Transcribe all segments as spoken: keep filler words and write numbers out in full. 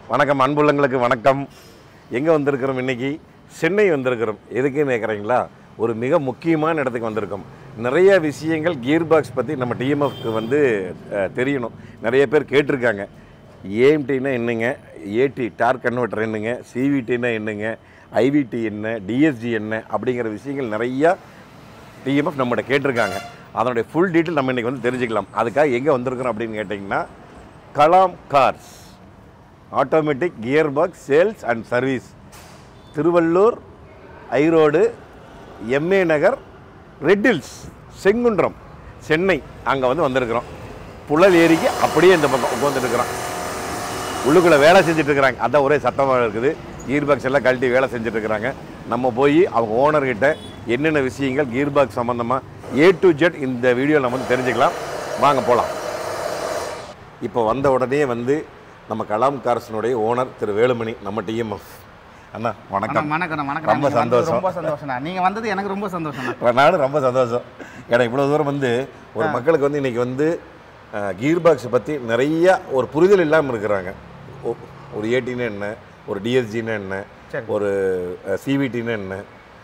வணக்கம் அன்புள்ளங்களுக்கு வணக்கம். எங்கே வந்திருக்கிறோம் இன்னைக்கு? சென்னை வந்திருக்கிறோம். எதுக்குன்னு கேட்குறீங்களா? ஒரு மிக முக்கியமான இடத்துக்கு வந்திருக்கோம். நிறைய விஷயங்கள் கியர் பாக்ஸ் பற்றி நம்ம டிஎம்எஃப்க்கு வந்து தெரியணும். நிறைய பேர் கேட்டிருக்காங்க. ஏஎம்டின்னா என்னங்க, ஏடி டார்க் கன்வெர்ட்டர் என்னங்க, சிவிடின்னா என்னங்க, ஐவிடி என்ன, டிஎஸ்ஜி என்ன அப்படிங்கிற விஷயங்கள் நிறையா டிஎம்எஃப் நம்மகிட்ட கேட்டிருக்காங்க. அதனுடைய ஃபுல் டீட்டெயில் நம்ம இன்றைக்கி வந்து தெரிஞ்சுக்கலாம். அதுக்காக எங்கே வந்திருக்கிறோம் அப்படின்னு கேட்டிங்கன்னா, Kalam cars automatic gearbox sales and service, Thiruvallur, ஐரோடு, எம்ஏ நகர், ரெட்டில்ஸ், செங்குன்றம், சென்னை. அங்கே வந்து வந்திருக்கிறோம். புழல் ஏரிக்கு அப்படியே இந்த பக்கம் உட்காந்துருக்குறோம். உள்ளுக்குள்ளே வேலை செஞ்சுட்ருக்குறாங்க. அதான் ஒரே சத்தமாக இருக்குது. கியர் பாக்ஸ் எல்லாம் கழட்டி வேலை செஞ்சுட்ருக்குறாங்க. நம்ம போய் அவங்க ஓனர்கிட்ட என்னென்ன விஷயங்கள் கியர் பாக்ஸ் சம்மந்தமாக ஏ டு ஜெட் இந்த வீடியோவில் நம்ம வந்து தெரிஞ்சுக்கலாம். வாங்க போகலாம். இப்போ வந்த உடனே வந்து நம்ம கலாம் கார்ஸினுடைய ஓனர் திரு வேலுமணி, நம்ம டிஎம்எஃப் அண்ணா. வணக்கம். வணக்கம் வணக்கம். ரொம்ப சந்தோஷம். ரொம்ப சந்தோஷம். நீங்கள் வந்தது எனக்கு ரொம்ப சந்தோஷம். நானும் ரொம்ப சந்தோஷம். ஏன்னா இவ்வளோ தூரம் வந்து ஒரு மக்களுக்கு வந்து இன்றைக்கி வந்து கியர் பாக்ஸை பற்றி நிறைய ஒரு புரிதல் இல்லாமல் இருக்கிறாங்க. ஒரு ஏடின்னு என்ன, ஒரு டிஎஸ்ஜின்னு என்ன, ஒரு சிவிடின்னு என்ன,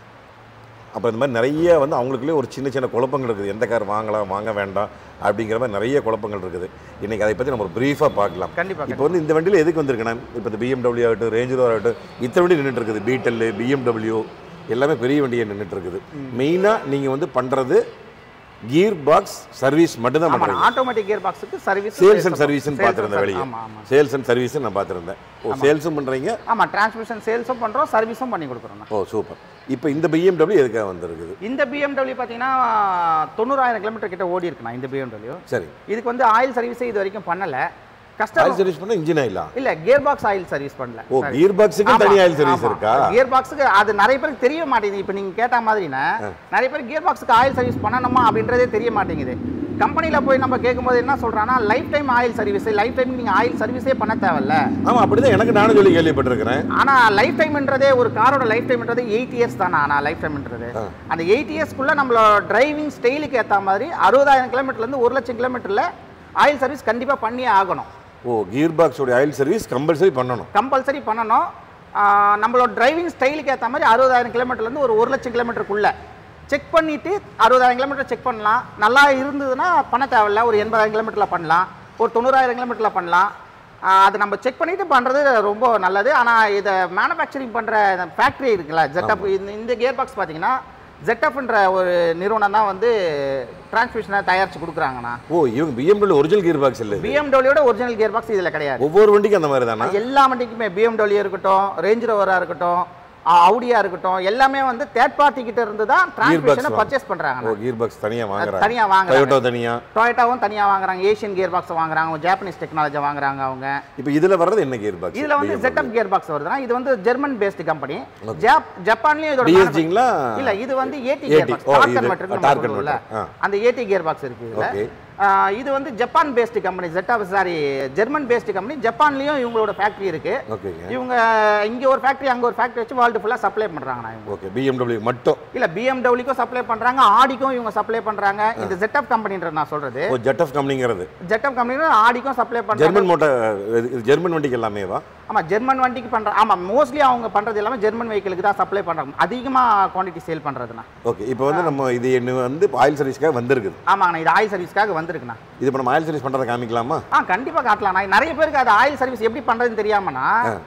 அப்போ இந்த மாதிரி நிறைய வந்து அவங்களுக்குள்ளே ஒரு சின்ன சின்ன குழப்பங்கள் இருக்குது. எந்த கார் வாங்கலாம், வாங்க வேண்டாம் அப்படிங்கிற மாதிரி நிறைய குழப்பங்கள் இருக்குது. இன்றைக்கி அதை பற்றி நம்ம ஒரு ப்ரீஃபாக பார்க்கலாம். கண்டிப்பாக. இப்போ வந்து இந்த வண்டியில் எதுக்கு வந்திருக்கேன்? இப்போ இந்த பிஎம்டபிள்யூ ஆகட்டும், ரேஞ்ச் ரோவர் ஆகட்டும், இத்தனை வண்டி நின்றுட்டு இருக்குது. பீட்டல், பிஎம்டபிள்யூ எல்லாமே பெரிய வண்டியை நின்றுட்டு இருக்குது. மெயினாக நீங்கள் வந்து பண்ணுறது கியர் பாக்ஸ் சர்வீஸ் மட்டும் தான் பண்ணுறேன். ஆட்டோமேட்டிக் கியர் பாக்ஸுக்கு சர்வீஸ், சேல்ஸ் அண்ட் சர்வீஸ்னு பார்த்துருந்தேன். வெளியே சேல்ஸ் அண்ட் சர்வீஸ் நான் பார்த்துருந்தேன். ஓ, சேல்ஸும் பண்ணுறீங்க? ஆமாம், டிரான்ஸ்மிஷன் சேல்ஸும் பண்ணுறோம், சர்வீஸும் பண்ணி கொடுக்குறோம். ஓ, சூப்பர். இப்போ இந்த பிஎம்டபிள்யூ எதுக்காக வந்திருக்குது? இந்த பிஎம்டபிள்யூ பார்த்தீங்கன்னா தொண்ணூறாயிரம் கிலோமீட்டர் கிட்ட ஓடி இருக்குண்ணா இந்த பிஎம்டபிள்யூ. சரி. இதுக்கு வந்து ஆயில் சர்வீஸே இது வரைக்கும் பண்ணலை. கஸ்டமர் சர்வீஸ் பண்ண இன்ஜின் ஆயிலா? இல்ல, கியர் பாக்ஸ் ஆயில் சர்வீஸ் பண்ணல. ஓ, கியர் பாக்ஸுக்கு தனி ஆயில் சர்வீஸ் இருக்கா? கியர் பாக்ஸுக்கு அது நிறைய பேருக்கு தெரிய மாட்டேங்குது. இப்போ நீங்க கேட்ட மாதிரினா நிறைய பேர் கியர் பாக்ஸுக்கு ஆயில் சர்வீஸ் பண்ணணுமா அப்படின்றதே தெரிய மாட்டேங்குது. கம்பெனில போய் நம்ம கேட்கும்போது என்ன சொல்றானா, lifetime oil service, lifetime நீங்க ஆயில் சர்வீஸே பண்ண தேவையில்ல. ஆமா, அப்படிதான் எனக்கு நானும் சொல்லி கேள்விப்பட்டிருக்கிறேன். ஆனா லைஃப் டைம்ன்றதே ஒரு காரோட லைஃப் டைம்ன்றது எயிட் இயர்ஸ் தானே. ஆனா லைஃப் டைம்ன்றது அந்த எயிட் இயர்ஸ்க்குள்ள நம்மளோட டிரைவிங் ஸ்டைலுக்கு ஏற்ற மாதிரி அறுபதாயிரம் கிலோமீட்டர்ல இருந்து ஒரு லட்சம் கிலோமீட்டர்ல ஆயில் சர்வீஸ் கண்டிப்பா பண்ணியே ஆகணும். ஓ, கியர் பாக்ஸோட ஆயில் சர்வீஸ் கம்பல்சரி பண்ணணும். கம்பல்சரி பண்ணணும். நம்மளோட டிரைவிங் ஸ்டைலுக்கு ஏற்ற மாதிரி அறுபதாயிரம் கிலோமீட்டர்லேருந்து ஒரு ஒரு லட்சம் கிலோமீட்டருக்குள்ள செக் பண்ணிவிட்டு அறுபதாயிரம் கிலோமீட்டர் செக் பண்ணலாம். நல்லா இருந்ததுன்னா பண்ண தேவையில்ல. ஒரு எண்பதாயிரம் கிலோமீட்டரில் பண்ணலாம், ஒரு தொண்ணூறாயிரம் கிலோமீட்டரில் பண்ணலாம். அது நம்ம செக் பண்ணிவிட்டு பண்ணுறது ரொம்ப நல்லது. ஆனால் இதை மேனுஃபேக்சரிங் பண்ணுற ஃபேக்ட்ரி இருக்குல்ல, ஜெட்டப், இந்த கியர் பாக்ஸ் பார்த்தீங்கன்னா ஜெட்டப்ன்ற ஒரு நிறுவனம் தான் வந்து டிரான்ஸ்மிஷனை தயாரிச்சு கொடுக்குறாங்கண்ணா. ஓ, இவங்க பிஎம்டபிள்யூ ஒரிஜினல் கியர் பாக்ஸ் இல்லை? பிஎம்டபிள்யூட ஒரிஜினல் கியர் பாக்ஸ் இதில் கிடையாது. ஒவ்வொரு வண்டிக்கும் அந்த மாதிரி தானே? எல்லா வண்டிக்குமே, பிஎம்டபிள்யூ இருக்கட்டும், ரேஞ்ச் ரோவராக இருக்கட்டும், ஆடியா இருக்கட்டும், எல்லாமே வந்து தேர்ட் பார்ட்டி கிட்ட இருந்து தான் டிரான்ஸ்மிஷனை பர்ச்சேஸ் பண்றாங்க. ஓ, கியர் பாக்ஸ் தனியா வாங்குறாங்க. தனியா வாங்குறாங்க. டொயோட்டா தனியா, டொயோட்டாவும் தனியா வாங்குறாங்க. ஏசியன் கியர் பாக்ஸ் வாங்குறாங்க, ஜாப்பனீஸ் டெக்னாலஜி வாங்குறாங்க அவங்க. இப்போ இதுல வர்றது என்ன கியர் பாக்ஸ்? இதுல வந்து ஜெட்டப் கியர் பாக்ஸ் வருதுனா, இது வந்து ஜெர்மன் பேஸ்ட் கம்பெனி. ஜப்பான்லயும் இதோட டிஎஸ்ஜிங்களா? இல்ல, இது வந்து AT gear box, torque converter. Torque converter அந்த ஏடி கியர் பாக்ஸ் இருக்கு இதுல. இது வந்து Japan based company, ZF sorry German based company. ஜப்பான்லயும் இவங்களோட ஃபேக்டரி இருக்கு. இவங்க இங்க ஒரு ஃபேக்டரி, அங்க ஒரு ஃபேக்டரி வச்சு வேர்ல்டு ஃபுல்லா சப்ளை பண்றாங்க. ஓகே, பிஎம்டபிள்யூ மட்டும் இல்ல, பிஎம்டபிள்யூக்கும் சப்ளை பண்றாங்க, ஆடிக்கும் இவங்க சப்ளை பண்றாங்க. இந்த ஜெட்டப் கம்பெனின்றது நான் சொல்றது. ஓ, ஜெட்டப் கம்பெனிங்கிறது ஜெட்டப் கம்பெனினா ஆடிக்கும் சப்ளை பண்றாங்க. ஜெர்மன் மோட்டார், ஜெர்மன் வண்டிக்கு எல்லாமேவா? ஆமா, ஜெர்மன் வண்டிக்கு பண்றாங்க. ஆமா, மோஸ்ட்லி அவங்க பண்றது எல்லாமே ஜெர்மன் வெஹிக்கிளுக்கு தான் சப்ளை பண்றாங்க, அதிகமா குவாண்டிட்டி சேல் பண்றதுனா. ஓகே, இப்போ வந்து நம்ம இது என்ன வந்து ஆயில் சர்வீஸ்க்காக வந்திருக்குது. ஆமாண்ணா, இது ஆயில் சர்வீஸ்க்காக வந்திருக்குண்ணா. இது இப்போ நம்ம ஆயில் சர்வீஸ் பண்றதை காமிக்கலாமா? ஆ, கண்டிப்பா காட்டலாம். நிறைய பேருக்கு அது ஆயில் சர்வீஸ் எப்படி பண்றதுன்னு தெரியாமனா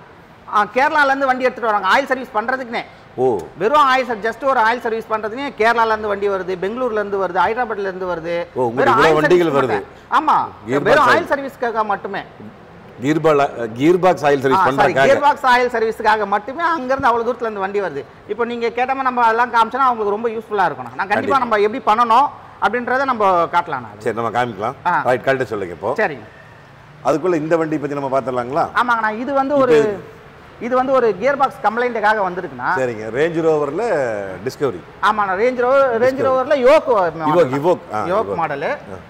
கேரளால இருந்து வண்டி எடுத்துட்டு வராங்க ஆயில் சர்வீஸ் பண்றதுக்குனே. ஓ, வெறும் ஆயில் சர்வீஸ், ஜஸ்ட் ஒரு ஆயில் சர்வீஸ் பண்றதுனே கேரளால இருந்து வண்டி வருது, பெங்களூர்ல இருந்து வருது, ஹைதராபாத்ல இருந்து வருது. வெறும் வண்டிகள் வருது. ஆமா, வெறும் ஆயில் சர்வீஸ்க்காக மட்டுமே. கியர் பாக்ஸ் ஆயில் சர்வீஸ் பண்றாங்க. கியர் பாக்ஸ் ஆயில் சர்வீஸ்க்காக மட்டுமே அங்க இருந்து அவ்வளவு தூரத்துல இருந்து வண்டி வருது. இப்போ நீங்க கேட்டமா நம்ம எல்லாம் காமிச்சனா உங்களுக்கு ரொம்ப யூஸ்ஃபுல்லா இருக்கும். நான் கண்டிப்பா நம்ம எப்படி பண்ணனும் அப்படின்றத நம்ம காட்டலாம். சரி, நம்ம காமிக்கலாம். ரைட், கரெக்ட்டா சொல்லுங்க. இப்போ சரிங்க, அதுக்குள்ள இந்த வண்டி பத்தி நம்ம பாத்துறலாங்களா? ஆமாங்கண்ணா, இது வந்து ஒரு இது வந்து ஒரு கியர் பாக்ஸ் கம்ப்ளைண்ட்காக வந்திருக்குண்ணா. சரிங்க, ரேஞ்ச் ரோவர்ல டிஸ்கவரி. ஆமாண்ணா, ரேஞ்ச் ரோவர் ரேஞ்ச் ரோவர்ல யோக் யோக் யோக் மாடல்.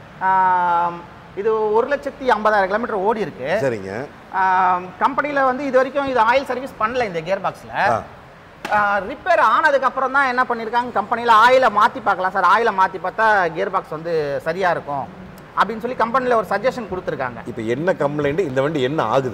இது ஒரு லட்சத்தி ஐம்பதாயிரம் கிலோமீட்டர் ஓடி இருக்கு. சரிங்க. கம்பெனில வந்து இது வரைக்கும் இது ஆயில் சர்வீஸ் பண்ணல இந்த கியர் பாக்ஸ்ல. ரிப்பேர் ஆனதுக்கு அப்புறம் தான் என்ன பண்ணிருக்காங்க, கம்பெனில ஆயில மாத்தி பார்க்கலாம் சார், ஆயில மாத்தி பார்த்தா கியர் பாக்ஸ் வந்து சரியா இருக்கும் அப்படின்னு சொல்லி கம்பெனில ஒரு சஜஷன் கொடுத்துருக்காங்க. இப்போ என்ன கம்ப்ளைண்ட், இந்த வண்டி என்ன ஆகுது?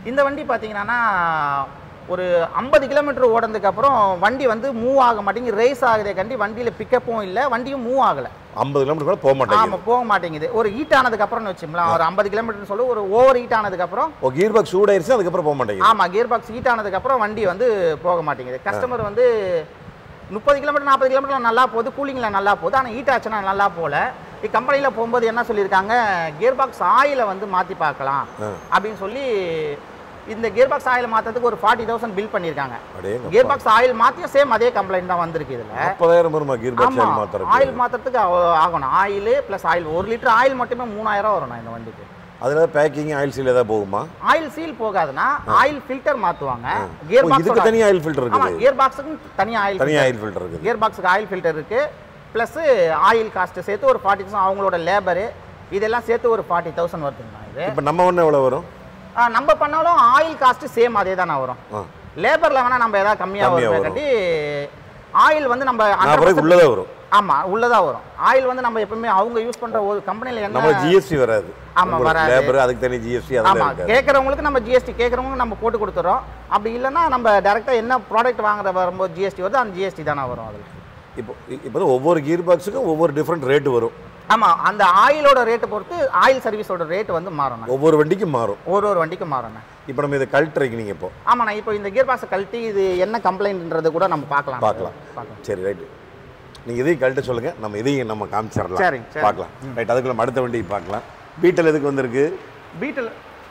இந்த வண்டி பார்த்தீங்கன்னா ஒரு ஐம்பது கிலோமீட்டர் ஓடுனதுக்கு அப்புறம் வண்டி வந்து மூவ் ஆக மாட்டேங்குது, ரேஸ் ஆகுதே கண்டி வண்டியில் பிக்கப்பும் இல்லை, வண்டியும் மூவ் ஆகலை. ஐம்பது கிலோமீட்டர் கூட போக மாட்டேங்குது. ஆமாம், போக மாட்டேங்குது. ஒரு ஹீட் ஆனதுக்கு அப்புறம் வச்சுக்கலாம், ஒரு ஐம்பது கிலோமீட்டர் சொல்லி ஒரு ஓவர் ஹீட் ஆனதுக்கு அப்புறம் ஓ கியர் பாக்ஸ் சூடாயிருச்சு, அதுக்கப்புறம் போக மாட்டேங்குது. ஆமாம், கியர் பாக்ஸ் ஹீட் ஆனதுக்கு அப்புறம் வண்டி வந்து போக மாட்டேங்குது. கஸ்டமர் வந்து முப்பது கிலோமீட்டர் நாற்பது கிலோமீட்டர் நல்லா போகுது, கூலிங்கில் நல்லா போகுது, ஆனால் ஹீட் ஆச்சுன்னா நல்லா போகல. கம்பெனியில் போகும்போது என்ன சொல்லியிருக்காங்க, கியர் பாக்ஸ் ஆயிலை வந்து மாற்றி பார்க்கலாம் அப்படின்னு சொல்லி இந்த கியர் பாக்ஸ் ஆயில் மாற்றத்துக்கு ஒரு ஃபார்ட்டி தௌசண்ட் பில் பண்ணியிருக்காங்க. கியர் பாக்ஸ் ஆயில் மாற்றியும் சேம் அதே கம்ப்ளைண்ட் தான் வந்திருக்கு. இதில் முப்பதாயிரம் வருமா கியர் பாக்ஸ் ஆயில் மாற்றுறது? ஆயில் மாற்றுறதுக்கு ஆகணும், ஆயில் ப்ளஸ் ஆயில் ஒரு லிட்டர் ஆயில் மட்டுமே மூணாயிரம் வரணும் இந்த வண்டிக்கு. அதில் பேக்கிங் ஆயில் சீல் ஏதாவது போகுமா? ஆயில் சீல் போகாதுன்னா ஆயில் ஃபில்டர் மாற்றுவாங்க. கியர் பாக்ஸ் இதுக்கு தனி ஆயில் ஃபில்டர் இருக்குது. ஆமாம், கியர் பாக்ஸுக்கு தனி ஆயில் தனி ஆயில் ஃபில்டர் இருக்குது. கியர் பாக்ஸுக்கு ஆயில் ஃபில்டர் இருக்குது, ப்ளஸ் ஆயில் காஸ்ட்டு சேர்த்து ஒரு ஃபார்ட்டி தௌசண்ட், அவங்களோட லேபரு இதெல்லாம் சேர்த்து ஒரு ஃபார்ட்டி தௌசண்ட் வருதுங்கண்ணா. இது இப்போ நம்ம ஒன்று எவ்வளோ வரும்? நம்ம பண்ணாலும் ஆயில் காஸ்ட்டு சேம் அதே தானே வரும். லேபரில் வேணால் நம்ம ஏதாவது கம்மியாக வரும் கட்டி, ஆயில் வந்து நம்ம உள்ளதாக வரும். ஆமாம், உள்ளதாக வரும். ஆயில் வந்து நம்ம எப்பவுமே அவங்க யூஸ் பண்ணுற ஒரு கம்பெனியில் என்ன ஜிஎஸ்டி வராது. ஆமாம், வராது. லேபர் அதுக்கு தனி ஜிஎஸ்டி. ஆமாம், கேட்குறவங்களுக்கு நம்ம ஜிஎஸ்டி கேட்குறவங்களுக்கு நம்ம போட்டு கொடுத்துறோம். அப்படி இல்லைன்னா நம்ம டேரெக்டாக என்ன ப்ராடக்ட் வாங்குற வரும்போது ஜிஎஸ்டி வருது, அந்த ஜிஎஸ்டி தானே வரும் அதில். இப்போ இப்போ ஒவ்வொரு கியர் பாக்ஸுக்கும் ஒவ்வொரு டிஃப்ரெண்ட் ரேட்டு வரும். ஆமாம், அந்த ஆயிலோட ரேட்டை பொறுத்து ஆயில் சர்வீஸோட ரேட் வந்து மாறணும். ஒவ்வொரு வண்டிக்கும் மாறும், ஒரு ஒரு வண்டிக்கும் மாறணும். இப்போ நம்ம இதை கழட்டுறீங்க நீங்கள் இப்போ? ஆமாண்ணா, இப்போ இந்த கியர் பாக்ஸை கழட்டி இது என்ன கம்ப்ளைண்ட்ன்றது கூட நம்ம பார்க்கலாம் பார்க்கலாம் பார்க்கலாம் சரி, ரைட்டு. நீங்கள் இதையும் கழட்ட சொல்லுங்கள், நம்ம இதையும் நம்ம காமிச்சிடலாம். சரி, பார்க்கலாம். ரைட், அதுக்குள்ள நம்ம அடுத்த வண்டிக்கு பார்க்கலாம். பீட்டல் எதுக்கு வந்திருக்கு? பீட்டல்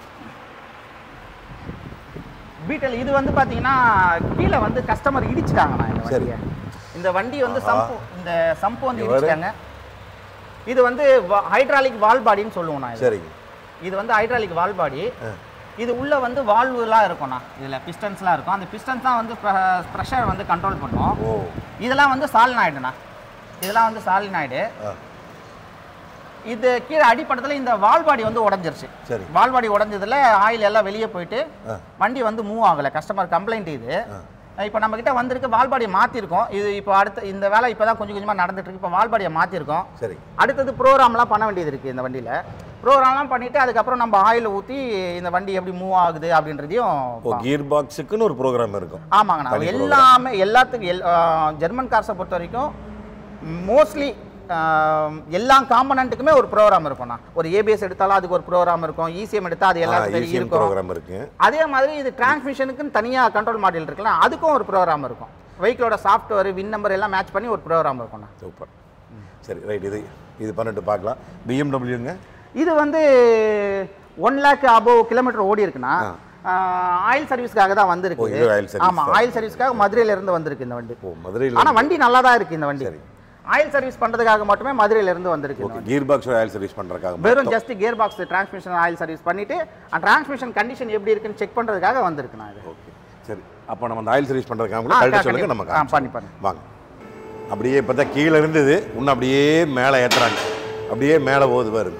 பீட்டல் இது வந்து பார்த்தீங்கன்னா கீழே வந்து கஸ்டமர் இடிச்சிட்டாங்கண்ணா இந்த வண்டியை. இந்த வண்டி வந்து சம்பு இந்த சம்பு வந்து இடிச்சிட்டாங்க. இது வந்து ஹைட்ராலிக் வால் பாடின்னு சொல்லுவோம்ண்ணா. சரிங்க, இது வந்து ஹைட்ராலிக் வால் பாடி. இது உள்ள வந்து வால்வுலாம் இருக்கும்ண்ணா, இதில் பிஸ்டன்ஸ்லாம் இருக்கும். அந்த பிஸ்டன்ஸ் தான் வந்து ப்ரெஷர் வந்து கண்ட்ரோல் பண்ணும். இதெல்லாம் வந்து சாலினாய்டுண்ணா, இதெல்லாம் வந்து சாலினாய்டு. இது கீழே அடிப்படத்தில் இந்த வால்பாடி வந்து உடஞ்சிருச்சு. சரி, வால்பாடி உடஞ்சதுல ஆயில் எல்லாம் வெளியே போயிட்டு வண்டி வந்து மூவ் ஆகலை. கஸ்டமர் கம்ப்ளைண்ட் இது. இப்போ நம்மக்கிட்ட வந்திருக்கு, வால்பாடியை மாற்றிருக்கோம். இது இப்போ அடுத்த இந்த வேலை இப்போ தான் கொஞ்சம் கொஞ்சமாக நடந்துட்டு இருக்கு. இப்போ வால்பாடியை மாற்றிருக்கோம். சரி, அடுத்தது ப்ரோக்ராம்லாம் பண்ண வேண்டியது இருக்குது இந்த வண்டியில். ப்ரோக்ராம்லாம் பண்ணிவிட்டு அதுக்கப்புறம் நம்ம ஆயில் ஊற்றி இந்த வண்டி எப்படி மூவ் ஆகுது அப்படின்றதையும். கியர் பாக்ஸுக்குன்னு ஒரு ப்ரோக்ராம் இருக்கும். ஆமாங்கண்ணா, எல்லாமே எல்லாத்துக்கும் எல் ஜெர்மன் கார்ஸை பொறுத்த வரைக்கும் மோஸ்ட்லி எல்லா காம்பனண்ட்டுக்குமே ஒரு ப்ரோக்ராம் இருக்கும்ண்ணா. ஒரு ஏபிஎஸ் எடுத்தாலும் அதுக்கு ஒரு ப்ரோக்ராம் இருக்கும், இசிஎம் எடுத்தால் அது எல்லாத்துக்கும் இருக்கும். அதே மாதிரி இது டிரான்ஸ்மிஷனுக்குன்னு தனியாக கண்ட்ரோல் மாடியூல் இருக்குல்ல, அதுக்கும் ஒரு ப்ரோக்ராம் இருக்கும். வெஹிக்கிளோட சாஃப்ட்வேர் வின் நம்பர் எல்லாம் மேட்ச் பண்ணி ஒரு ப்ரோக்ராம் இருக்கும்ண்ணா. சூப்பர், சரி, ரைட். இது இது பண்ணிட்டு பார்க்கலாம். பிஎம்டபிள்யூங்க இது வந்து ஒன் லேக் அபோவ் கிலோமீட்டர் ஓடி இருக்குண்ணா. ஆயில் சர்வீஸ்க்காக தான் வந்திருக்கு. ஆமாம், ஆயில் சர்வீஸ்க்காக மதுரையிலேருந்து வந்திருக்கு இந்த வண்டி. மதுரையில், ஆனால் வண்டி நல்லா தான் இருக்குது இந்த வண்டி. ஆயில் சர்வீஸ் பண்ணுறதுக்காக மட்டுமே மதுரையிலேருந்து வந்திருக்கு. கியர் பாக்ஸ் ஆயில் சர்வீஸ் பண்ணுறதுக்காக, வெறும் just gearbox transmission oil service பண்ணிவிட்டு அந்த டிரான்ஸ்மிஷன் கண்டிஷன் எப்படி இருக்குன்னு செக் பண்ணுறதுக்காக வந்திருக்குண்ணா இது. ஓகே, சரி. அப்போ நம்ம அந்த ஆயில் சர்வீஸ் பண்ணுறதுக்காக கழட்ட சொல்லுங்க, நம்ம பண்ணி பண்ணி வாங்க. அப்படியே பார்த்தா கீழே இருந்தது இன்னும் அப்படியே மேலே ஏற்றுறாங்க, அப்படியே மேலே போகுது பாருங்க.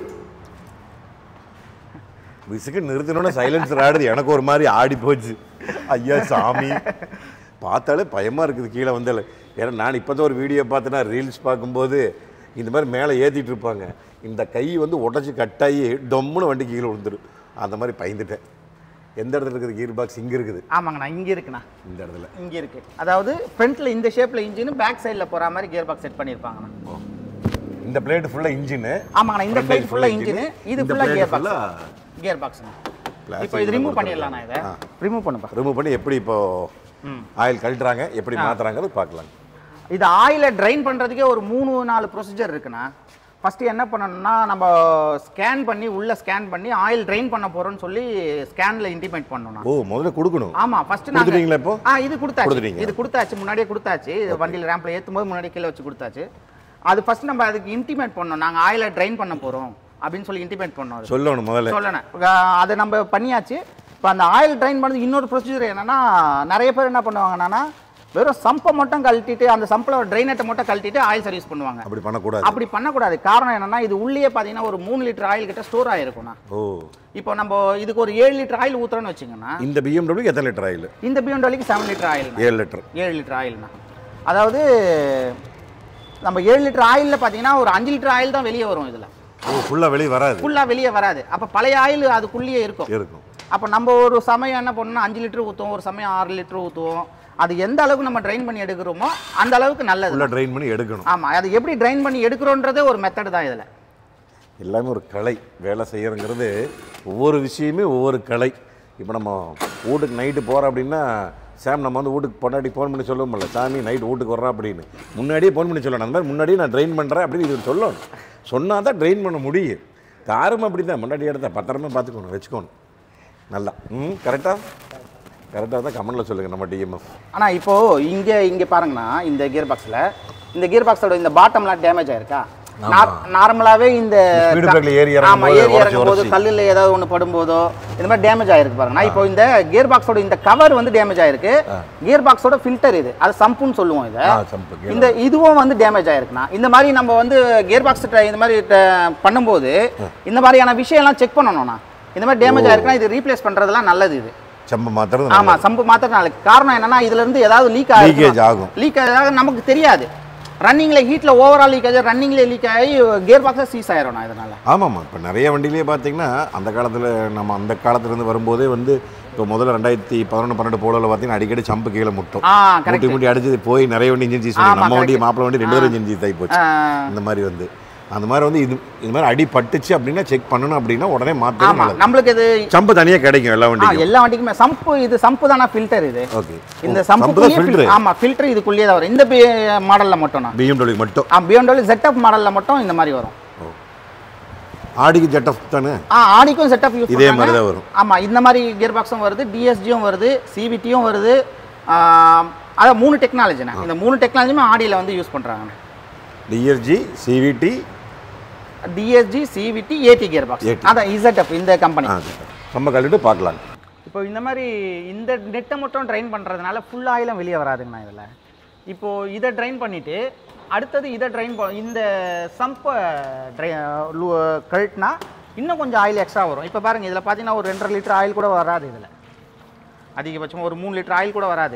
விசுக்கு நிறுத்தினோட சைலன்சர் ஆடுது, எனக்கு ஒரு மாதிரி ஆடி போச்சு. ஐயா சாமி, பார்த்தாலே பயமாக இருக்குது கீழே வந்தால. ஏன்னா நான் இப்போ தான் ஒரு வீடியோ பார்த்தேன்னா, ரீல்ஸ் பார்க்கும்போது இந்த மாதிரி மேலே ஏற்றிட்டு இருப்பாங்க, இந்த கை வந்து உடச்சி கட்டாயி டொம்முன்னு வண்டி கீழே விழுந்துடும். அந்த மாதிரி பயந்துட்டேன். எந்த இடத்துல இருக்குது கியர் பாக்ஸ்? இங்கே இருக்குது. ஆமாங்கண்ணா, இங்கே இருக்குண்ணா. இந்த இடத்துல இங்கே இருக்குது. அதாவது ஃப்ரண்ட்டில் இந்த ஷேப்பில் இன்ஜின், பேக் சைடில் போகிற மாதிரி கியர் பாக்ஸ் செட் பண்ணியிருப்பாங்கண்ணா. இந்த பிளேட் ஃபுல்லாக இன்ஜின். ஆமாங்கண்ணா, இந்த பிளேட் ஃபுல்லாக இன்ஜின், இது ஃபுல்லாக கியர் பாக்ஸ். கியர் பாக்ஸ்ண்ணா. இப்போ இது ரிமூவ் பண்ணிடலாம். நான் இதை ரிமூவ் பண்ணுப்பா. ரிமூவ் பண்ணி எப்படி இப்போ ஆயில் கழட்டுறாங்க, எப்படி மாற்றுறாங்க பார்க்கலாம். இது ஆயிலை ட்ரைன் பண்ணுறதுக்கே ஒரு மூணு நாலு ப்ரொசீஜர் இருக்குண்ணா. ஃபஸ்ட்டு என்ன பண்ணணும்னா, நம்ம ஸ்கேன் பண்ணி உள்ளே ஸ்கேன் பண்ணி ஆயில் ட்ரைன் பண்ண போகிறோம்னு சொல்லி ஸ்கேனில் இன்டிமேட் பண்ணணும். ஓ, முதல்ல கொடுக்கணும். ஆமாம், ஃபஸ்ட்டு கொடுத்துட்டீங்களா? இப்போ ஆ இது கொடுத்தாச்சு, இது கொடுத்தாச்சு, முன்னாடியே கொடுத்தாச்சு. இது வண்டியில் ரேம்பில் ஏற்றும் போது முன்னாடியே கீழே வச்சு கொடுத்தாச்சு. அது ஃபஸ்ட் நம்ம அதுக்கு இன்டிமேட் பண்ணணும், நாங்கள் ஆயிலை ட்ரைன் பண்ண போகிறோம் அப்படின்னு சொல்லி இன்டிமேட் பண்ணோம். சொல்லணும் முதல்ல சொல்லணும். அதை நம்ம பண்ணியாச்சு. இப்போ அந்த ஆயில் ட்ரைன் பண்ணது இன்னொரு ப்ரொசீஜர் என்னென்னா, நிறைய பேர் என்ன பண்ணுவாங்கன்னா, வெறும் சம்பை மட்டும் கழட்டிட்டு அந்த சம்பில் ட்ரைனட்டை மட்டும் கழட்டிட்டு ஆயில் சர்வீஸ் பண்ணுவாங்க. அப்படி பண்ணக்கூடாது. அப்படி பண்ணக்கூடாது. காரணம் என்னன்னா, இது உள்ளே பார்த்தீங்கன்னா ஒரு மூணு லிட்டர் ஆயில் கிட்ட ஸ்டோர் ஆயிருக்கும்ண்ணா. ஓ, இப்போ நம்ம இதுக்கு ஒரு ஏழு லிட்டர் ஆயில் ஊற்றுறோன்னு வச்சுங்கன்னா, இந்த பிஎம்டபிள்யூ எத்தனை லிட்டர் ஆயில்? இந்த பிஎம்டபிள்யூக்கு செவன் லிட்டர் ஆயில். ஏழு லிட்டர் ஏழு லிட்டர் ஆயில்ண்ணா. அதாவது நம்ம ஏழு லிட்டர் ஆயிலில் பார்த்தீங்கன்னா ஒரு அஞ்சு லிட்டர் ஆயில் தான் வெளியே வரும். இதில் ஃபுல்லாக வெளியே வராது. ஃபுல்லாக வெளியே வராது. அப்போ பழைய ஆயில் அதுக்குள்ளேயே இருக்கும் இருக்கும் அப்போ நம்ம ஒரு சமயம் என்ன பண்ணணும், அஞ்சு லிட்டர் ஊற்றுவோம், ஒரு சமயம் ஆறு லிட்டர் ஊற்றுவோம். அது எந்த அளவுக்கு நம்ம ட்ரைன் பண்ணி எடுக்கிறோமோ அந்த அளவுக்கு நல்லது. உள்ள ட்ரைன் பண்ணி எடுக்கணும். ஆமாம், அது எப்படி ட்ரைன் பண்ணி எடுக்கிறோன்றதே ஒரு மெத்தட் தான் இதில். எல்லாமே ஒரு கலை. வேலை செய்யறங்கிறது ஒவ்வொரு விஷயமே ஒவ்வொரு கலை. இப்போ நம்ம வீட்டுக்கு நைட்டு போகிறோம் அப்படின்னா, சாம் நம்ம வந்து வீட்டுக்கு பொண்டாட்டி ஃபோன் பண்ணி சொல்லுவோம்ல, சாமி நைட் வீட்டுக்கு வர்றோம் அப்படின்னு முன்னாடியே ஃபோன் பண்ணி சொல்லணும். அந்த மாதிரி முன்னாடியே நான் ட்ரெயின் பண்ணுறேன் அப்படின்னு இது சொல்லணும். சொன்னால் தான் ட்ரெயின் பண்ண முடியும். காரும் அப்படி தான், முன்னாடி எடுத்தா பத்திரமா பார்த்துக்கணும், வச்சுக்கணும் நல்லா. ம் கரெக்டாக கரெக்டாக தான் கமெண்ட்டில் சொல்லுங்கள் நம்ம டிஎம்எஃப். ஆனால் இப்போது இங்கே இங்கே பாருங்கன்னா, இந்த கியர் பாக்ஸில் இந்த கியர் பாக்ஸோட இந்த பாட்டம்லாம் டேமேஜ் ஆயிருக்கா? நார்மலாகவே இந்த ஆமாம் ஏறி இறங்கும் போது கல்லில் ஏதாவது ஒன்று படும்போதோ இந்த மாதிரி டேமேஜ் ஆயிருக்கு பாருங்க. இப்போ இந்த கியர் பாக்ஸோட இந்த கவர் வந்து டேமேஜ் ஆயிருக்கு. கியர் பாக்ஸோட ஃபில்டர் இது, அது சம்புன்னு சொல்லுவோம் இதை. இந்த இதுவும் வந்து டேமேஜ் ஆயிருக்குண்ணா. இந்த மாதிரி நம்ம வந்து கியர் பாக்ஸ் இந்த மாதிரி பண்ணும்போது இந்த மாதிரியான விஷயம்லாம் செக் பண்ணணும்ண்ணா. இந்த மாதிரி டேமேஜ் ஆயிருக்குன்னா இது ரீப்ளேஸ் பண்ணுறதுலாம் நல்லது. இது சம்பு மாத்திரம். ஆமாம், சம்பு மாத்திரம் நாளைக்கு. காரணம் என்னன்னா, இதுல இருந்து ஏதாவது லீக் ஆகும். லீக் ஆகும் நமக்கு தெரியாது. ரன்னிங்கில் ஹீட்டில் ஓவரால் லீக் ஆகி ரன்னிங்லேயே லீக் ஆகி கியர் பாக்ஸை சீஸ் ஆயிரும் இதனால். ஆமாம்மா, இப்போ நிறைய வண்டியிலேயே பார்த்தீங்கன்னா அந்த காலத்தில் நம்ம அந்த காலத்துலேருந்து வரும்போதே வந்து இப்போ முதல்ல ரெண்டாயிரத்தி பதினொன்று பன்னெண்டு போல பார்த்தீங்கன்னா அடிக்கடி சம்பு கீழே முட்டும். முட்டி முட்டி அடிச்சு போய் நிறைய வண்டி இன்ஜின் சீஸ் பண்ணி நம்ம வண்டி மாப்பிள்ள வண்டி ரெண்டு பேரும் இன்ஜின் தை போச்சு. இந்த மாதிரி வந்து அந்த மாதிரி வந்து இது இது மாதிரி அடி பட்டுச்சு அப்படின்னா செக் பண்ணணும். அப்படின்னா உடனே மாற்றணும். நம்மளுக்கு இது சம்பு தனியாக கிடைக்கும் எல்லா வண்டிக்கும். எல்லா வண்டிக்குமே சம்பு. இது சம்பு தானே ஃபில்டர் இது. ஓகே, இந்த சம்பு ஃபில்டர். ஆமாம், ஃபில்டர் இதுக்குள்ளேயே தான் வரும். இந்த மாடலில் மட்டும் பிஎம்டபிள்யூ மட்டும். ஆ பிஎம்டபிள்யூ ZF மாடலில் மட்டும் இந்த மாதிரி வரும். ஆடிக்கு ZF தானே? ஆ ஆடிக்கும் ZF யூஸ் இதே மாதிரி தான் வரும். ஆமாம், இந்த மாதிரி கியர் பாக்ஸும் வருது, டிஎஸ்ஜியும் வருது, சிவிடியும் வருது. அதான் மூணு டெக்னாலஜிண்ணா. இந்த மூணு டெக்னாலஜியுமே ஆடியில் வந்து யூஸ் பண்ணுறாங்க. DSG, CVT, DSG, CVT, AT gear box. அதான் ZF இந்த கம்பெனி. நம்ம கழிட்டு பார்க்கலாம். இப்போ இந்த மாதிரி இந்த நெட்டை மட்டும் ட்ரைன் பண்ணுறதுனால ஃபுல் ஆயிலும் வெளியே வராதுங்கண்ணா இதில். இப்போது இதை ட்ரைன் பண்ணிவிட்டு அடுத்தது இதை ட்ரைன் ப இந்த சம்பை ட்ரை கழட்டினா இன்னும் கொஞ்சம் ஆயில் எக்ஸ்ட்ரா வரும். இப்போ பாருங்கள், இதில் பார்த்தீங்கன்னா ஒரு ரெண்டரை லிட்டர் ஆயில் கூட வராது. இதில் அதிகபட்சமாக ஒரு மூணு லிட்டர் ஆயில் கூட வராது.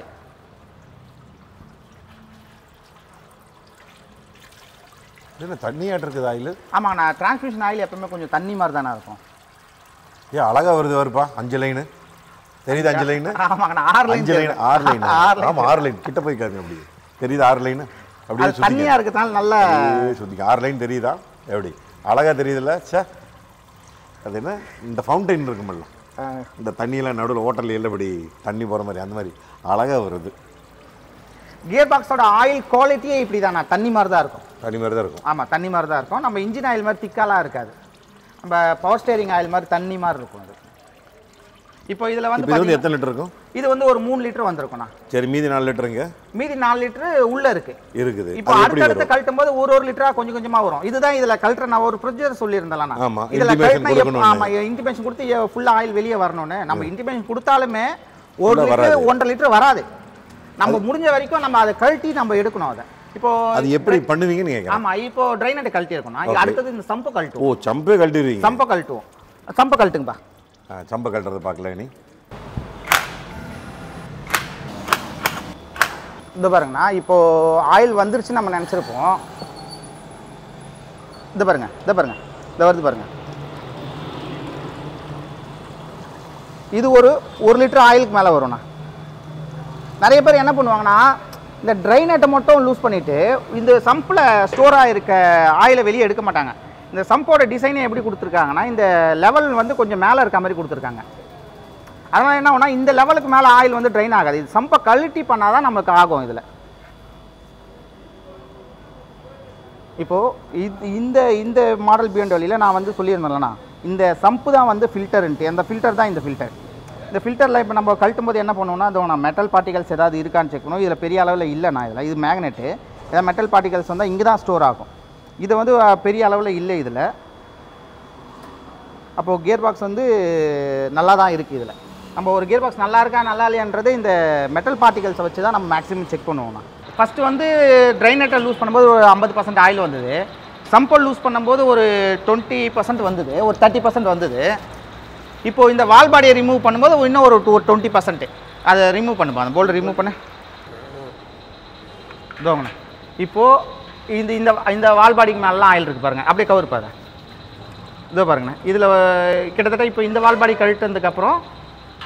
என்ன தண்ணியாட்டு இருக்குது ஆயில்? ஆமாங்க, நான் டிரான்ஸ்மிஷன் ஆயில் எப்பவுமே கொஞ்சம் தண்ணி மாதிரி தானே இருக்கும். ஏன் அழகா வருது வருப்பா, அஞ்சு லைனு தெரியுது. அஞ்சு லைனு. ஆமாங்கண்ணா, ஆறு லைன். அஞ்சு லைன், ஆறு லைன். ஆமாம், ஆறு லைன். கிட்ட போய் காருங்க. அப்படி தெரியுது ஆறு லைனு. அப்படியே தண்ணியாக இருக்கிறதுனால நல்லா சுற்றிக்க. ஆறு லைன் தெரியுதா? எப்படி அழகா தெரியுதுல்ல? சே, அது என்ன இந்த ஃபவுண்டைன் இருக்குமில்ல, இந்த தண்ணியெல்லாம் நடுவில் ஹோட்டலில் எல்லாம் இப்படி தண்ணி போகிற மாதிரி அந்த மாதிரி அழகாக வருது. கியர் பாக்ஸோட ஆயில் குவாலிட்டியே இப்படி தானா, தண்ணி மாதிரி தான் இருக்கும். தண்ணி மாதிரி தான் இருக்கும். ஆமாம், தண்ணி மாதிரி தான் இருக்கும். நம்ம இன்ஜின் ஆயில் மாதிரி திக்காலாம் இருக்காது. நம்ம பவர் ஸ்டேரிங் ஆயில் மாதிரி தண்ணி மாதிரி இருக்கும் அது. இப்போ இதில் வந்து இது வந்து எத்தனை லிட்டர் இருக்கும்? இது வந்து ஒரு மூணு லிட்டர் வந்திருக்கும்ண்ணா. சரி, மீதி நாலு லிட்டருங்க. மீதி நாலு லிட்டரு உள்ளே இருக்கு இருக்குது. இப்போ அடுத்தடுத்து கழட்டும் போது ஒரு ஒரு லிட்டரா கொஞ்சம் கொஞ்சமாக வரும். இதுதான் இதில் கழட்டுற நான் ஒரு ப்ரொசீஜர் சொல்லியிருந்தேன். ஆமாம், இதில் கழட்டினா ஆமாம் இன்டிமேஷன் கொடுத்து ஃபுல்லாக ஆயில் வெளியே வரணும்னு. நம்ம இன்டிமேஷன் கொடுத்தாலுமே ஒரு லிட்டர் ஒன்றரை லிட்டர் வராது. நம்ம முடிஞ்ச வரைக்கும் நம்ம அதை கழட்டி நம்ம எடுக்கணும். அதை இப்போ அது எப்படி பண்ணுவீங்கன்னு கேட்குறேன். ஆமா, இப்போ ட்ரைனட் கழட்டி இருக்கணும். அடுத்தது இந்த சம்பை கழட்டுவோம். ஓ, சம்பே கழட்டிடுவீங்க? சம்பை கழட்டுவோம். சம்பை கழட்டுங்கப்பா. சம்பை கழட்டுறது பார்க்கல நீ. இது பாருங்கண்ணா, இப்போ ஆயில் வந்துருச்சு நம்ம நினச்சிருப்போம். இது பாருங்க, இதை பாருங்க, இதை வருது பாருங்க. இது ஒரு ஒரு லிட்டர் ஆயிலுக்கு மேலே வரும்ண்ணா. நிறைய பேர் என்ன பண்ணுவாங்கன்னா, இந்த ட்ரைனட்டை மட்டும் லூஸ் பண்ணிவிட்டு இந்த சம்பில் ஸ்டோராக இருக்க ஆயிலை வெளியே எடுக்க மாட்டாங்க. இந்த சம்போட டிசைனை எப்படி கொடுத்துருக்காங்கன்னா, இந்த லெவல் வந்து கொஞ்சம் மேலே இருக்க மாதிரி கொடுத்துருக்காங்க. அதனால் என்ன ஆகுனா, இந்த லெவலுக்கு மேலே ஆயில் வந்து ட்ரைன் ஆகாது. இது சம்பை கழட்டி பண்ணால் தான் நம்மளுக்கு ஆகும். இதில் இப்போது இது இந்த இந்த மாடல் பிஎம்டபிள்யூவில் நான் வந்து சொல்லியிருந்தேன்லண்ணா, இந்த சம்பு தான் வந்து ஃபில்டர்ன்ட்டு. அந்த ஃபில்டர் தான் இந்த ஃபில்டர். இந்த ஃபில்டரில் இப்போ நம்ம கழட்டும் போது என்ன பண்ணுவோம்னா, அதோ நான் மெட்டல் பார்ட்டிகல்ஸ் ஏதாவது இருக்கான்னு செக் பண்ணுவோம். இதில் பெரிய அளவில் இல்லைண்ணா. இதில் இது மேக்னெட்டு. ஏதாவது மெட்டல் பார்ட்டிகல்ஸ் வந்தால் இங்கே தான் ஸ்டோர் ஆகும். இது வந்து பெரிய அளவில் இல்லை இதில். அப்போது கியர் பாக்ஸ் வந்து நல்லா தான் இருக்குது. இதில் நம்ம ஒரு கியர் பாக்ஸ் நல்லா இருக்கா நல்லா இல்லையான்றது இந்த மெட்டல் பார்ட்டிகல்ஸை வச்சு தான் நம்ம மேக்ஸிமம் செக் பண்ணுவோம்ண்ணா. ஃபஸ்ட்டு வந்து ட்ரைனட்டை லூஸ் பண்ணும்போது ஒரு ஐம்பது பர்சன்ட் ஆயில் வந்தது. சம்பல் லூஸ் பண்ணும்போது ஒரு டுவெண்ட்டி பர்சன்ட் வந்தது, ஒரு தேர்ட்டி பர்சன்ட் வந்தது. இப்போது இந்த வால் பாடியை ரிமூவ் பண்ணும்போது இன்னும் ஒரு டூ டுவெண்ட்டி பர்சன்ட் அதை ரிமூவ் பண்ணுப்பா. அந்த போல்டு ரிமூவ் பண்ண இதோங்கண்ணா. இப்போது இந்த இந்த இந்த வால் பாடிக்கு மேலாம் ஆயில் இருக்குது பாருங்கள். அப்படியே கவர் பாருங்க. இதோ பாருங்கண்ணா, இதில் கிட்டத்தட்ட இப்போ இந்த வால் பாடி கழட்டுனதுக்கப்புறம்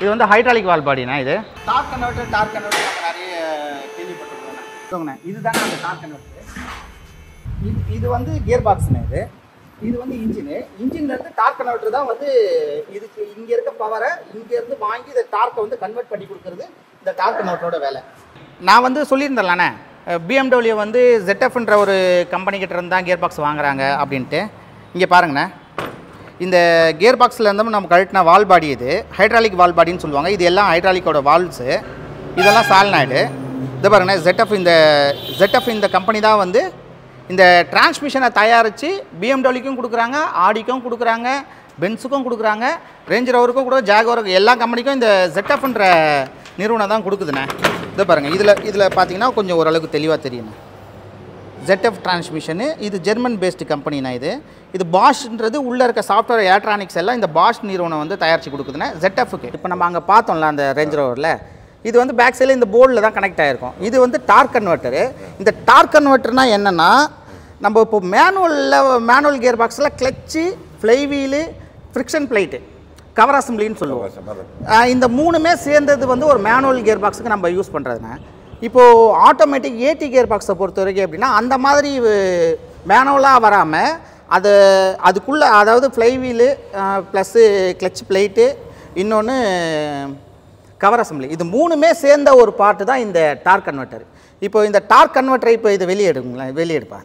இது வந்து ஹைட்ராலிக் வால் பாடினா இது டார்க் கன்வெர்ட்டர் டார்க் கன்வெர்ட்டர் நம்ம நிறைய கேள்விப்பட்டிருக்கோம். இதுதானே அந்த டார்க் கன்வெர்ட்டர். இது இது வந்து கியர் பாக்ஸ்னு இது இது வந்து இன்ஜினு இன்ஜின்லேருந்து டார்க் கன்வெர்ட்டர் தான் வந்து இதுக்கு இங்கே இருக்க பவரை இங்கேருந்து வாங்கி இந்த டார்க்கை வந்து கன்வெர்ட் பண்ணி கொடுக்குறது இந்த டார்க் கன்வெர்ட்டரோட வேலை. நான் வந்து சொல்லியிருந்தேன்லானே பிஎம்டபிள்யூ வந்து ஜெட்எஃப்ன்ற ஒரு கம்பெனிக்கிட்ட இருந்து தான் கியர் பாக்ஸ் வாங்குறாங்க அப்படின்ட்டு. இங்கே பாருங்கண்ணே, இந்த கியர் பாக்ஸில் இருந்து நம்ம கழட்டின வால் பாடி இது ஹைட்ராலிக் வால் பாடின்னு சொல்லுவாங்க. இது எல்லாம் ஹைட்ராலிக்கோட வால்வ்ஸு, இதெல்லாம் சால்னாய்டு. இதை பாருங்கண்ணே, ஜெட்எஃப் இந்த ஜெட்எஃப் இந்த கம்பெனி தான் வந்து இந்த டிரான்ஸ்மிஷனை தயாரித்து பிஎம்டபிள்யூக்கும் கொடுக்குறாங்க, ஆடிக்கும் கொடுக்குறாங்க, பென்ஸுக்கும் கொடுக்குறாங்க, ரேஞ்ச் ரோவருக்கும் கூட, ஜாகுவாருக்கு எல்லா கம்பெனிக்கும் இந்த ஜெட்எஃப்ன்ற நிறுவனம் தான் கொடுக்குதுண்ணே. இதை பாருங்கள், இதில் இதில் பார்த்தீங்கன்னா கொஞ்சம் ஓரளவுக்கு தெளிவாக தெரியும். ஜெட்எஃப் டிரான்ஸ்மிஷனு இது ஜெர்மன் பேஸ்டு கம்பெனினா இது இது பாஷ்ன்றது உள்ளே இருக்க சாஃப்ட்வேர் எலக்ட்ரானிக்ஸ் எல்லாம் இந்த பாஷ் நிறுவனம் வந்து தயாரித்து கொடுக்குதுன்னா ஜெட்எஃப்க்கு. இப்போ நம்ம அங்கே பார்த்தோம்ல அந்த ரேஞ்ச் ரோவரில், இது வந்து பேக் சைடில் இந்த போர்டில் தான் கனெக்ட் ஆகிருக்கும். இது வந்து டார்க் கன்வெர்ட்டரு. இந்த டார்க் கன்வெர்ட்டர்னா என்னென்னா, நம்ம இப்போ மேனுவலில் மேனுவல் கியர் பாக்ஸில் clutch, flywheel, friction plate, cover அசம்பிளின்னு சொல்லுவோம். இந்த மூணுமே சேர்ந்தது வந்து ஒரு மேனுவல் கியர் பாக்ஸுக்கு நம்ம யூஸ் பண்ணுறதுனா. இப்போது ஆட்டோமேட்டிக் ஏடி கியர் பாக்ஸை பொறுத்த வரைக்கும் எப்படின்னா, அந்த மாதிரி மேனுவலாக வராமல் அது அதுக்குள்ளே, அதாவது ஃப்ளைவீலு ப்ளஸ்ஸு கிளச் பிளேட்டு, இன்னொன்று கவர் அசம்பிளி, இது மூணுமே சேர்ந்த ஒரு பார்ட்டு தான் இந்த டார்க் கன்வெர்ட்டர். இப்போ இந்த டார்க் கன்வெர்ட்டரை இப்போ இது வெளியே எடுங்களேன், வெளியே எடுப்பாங்க.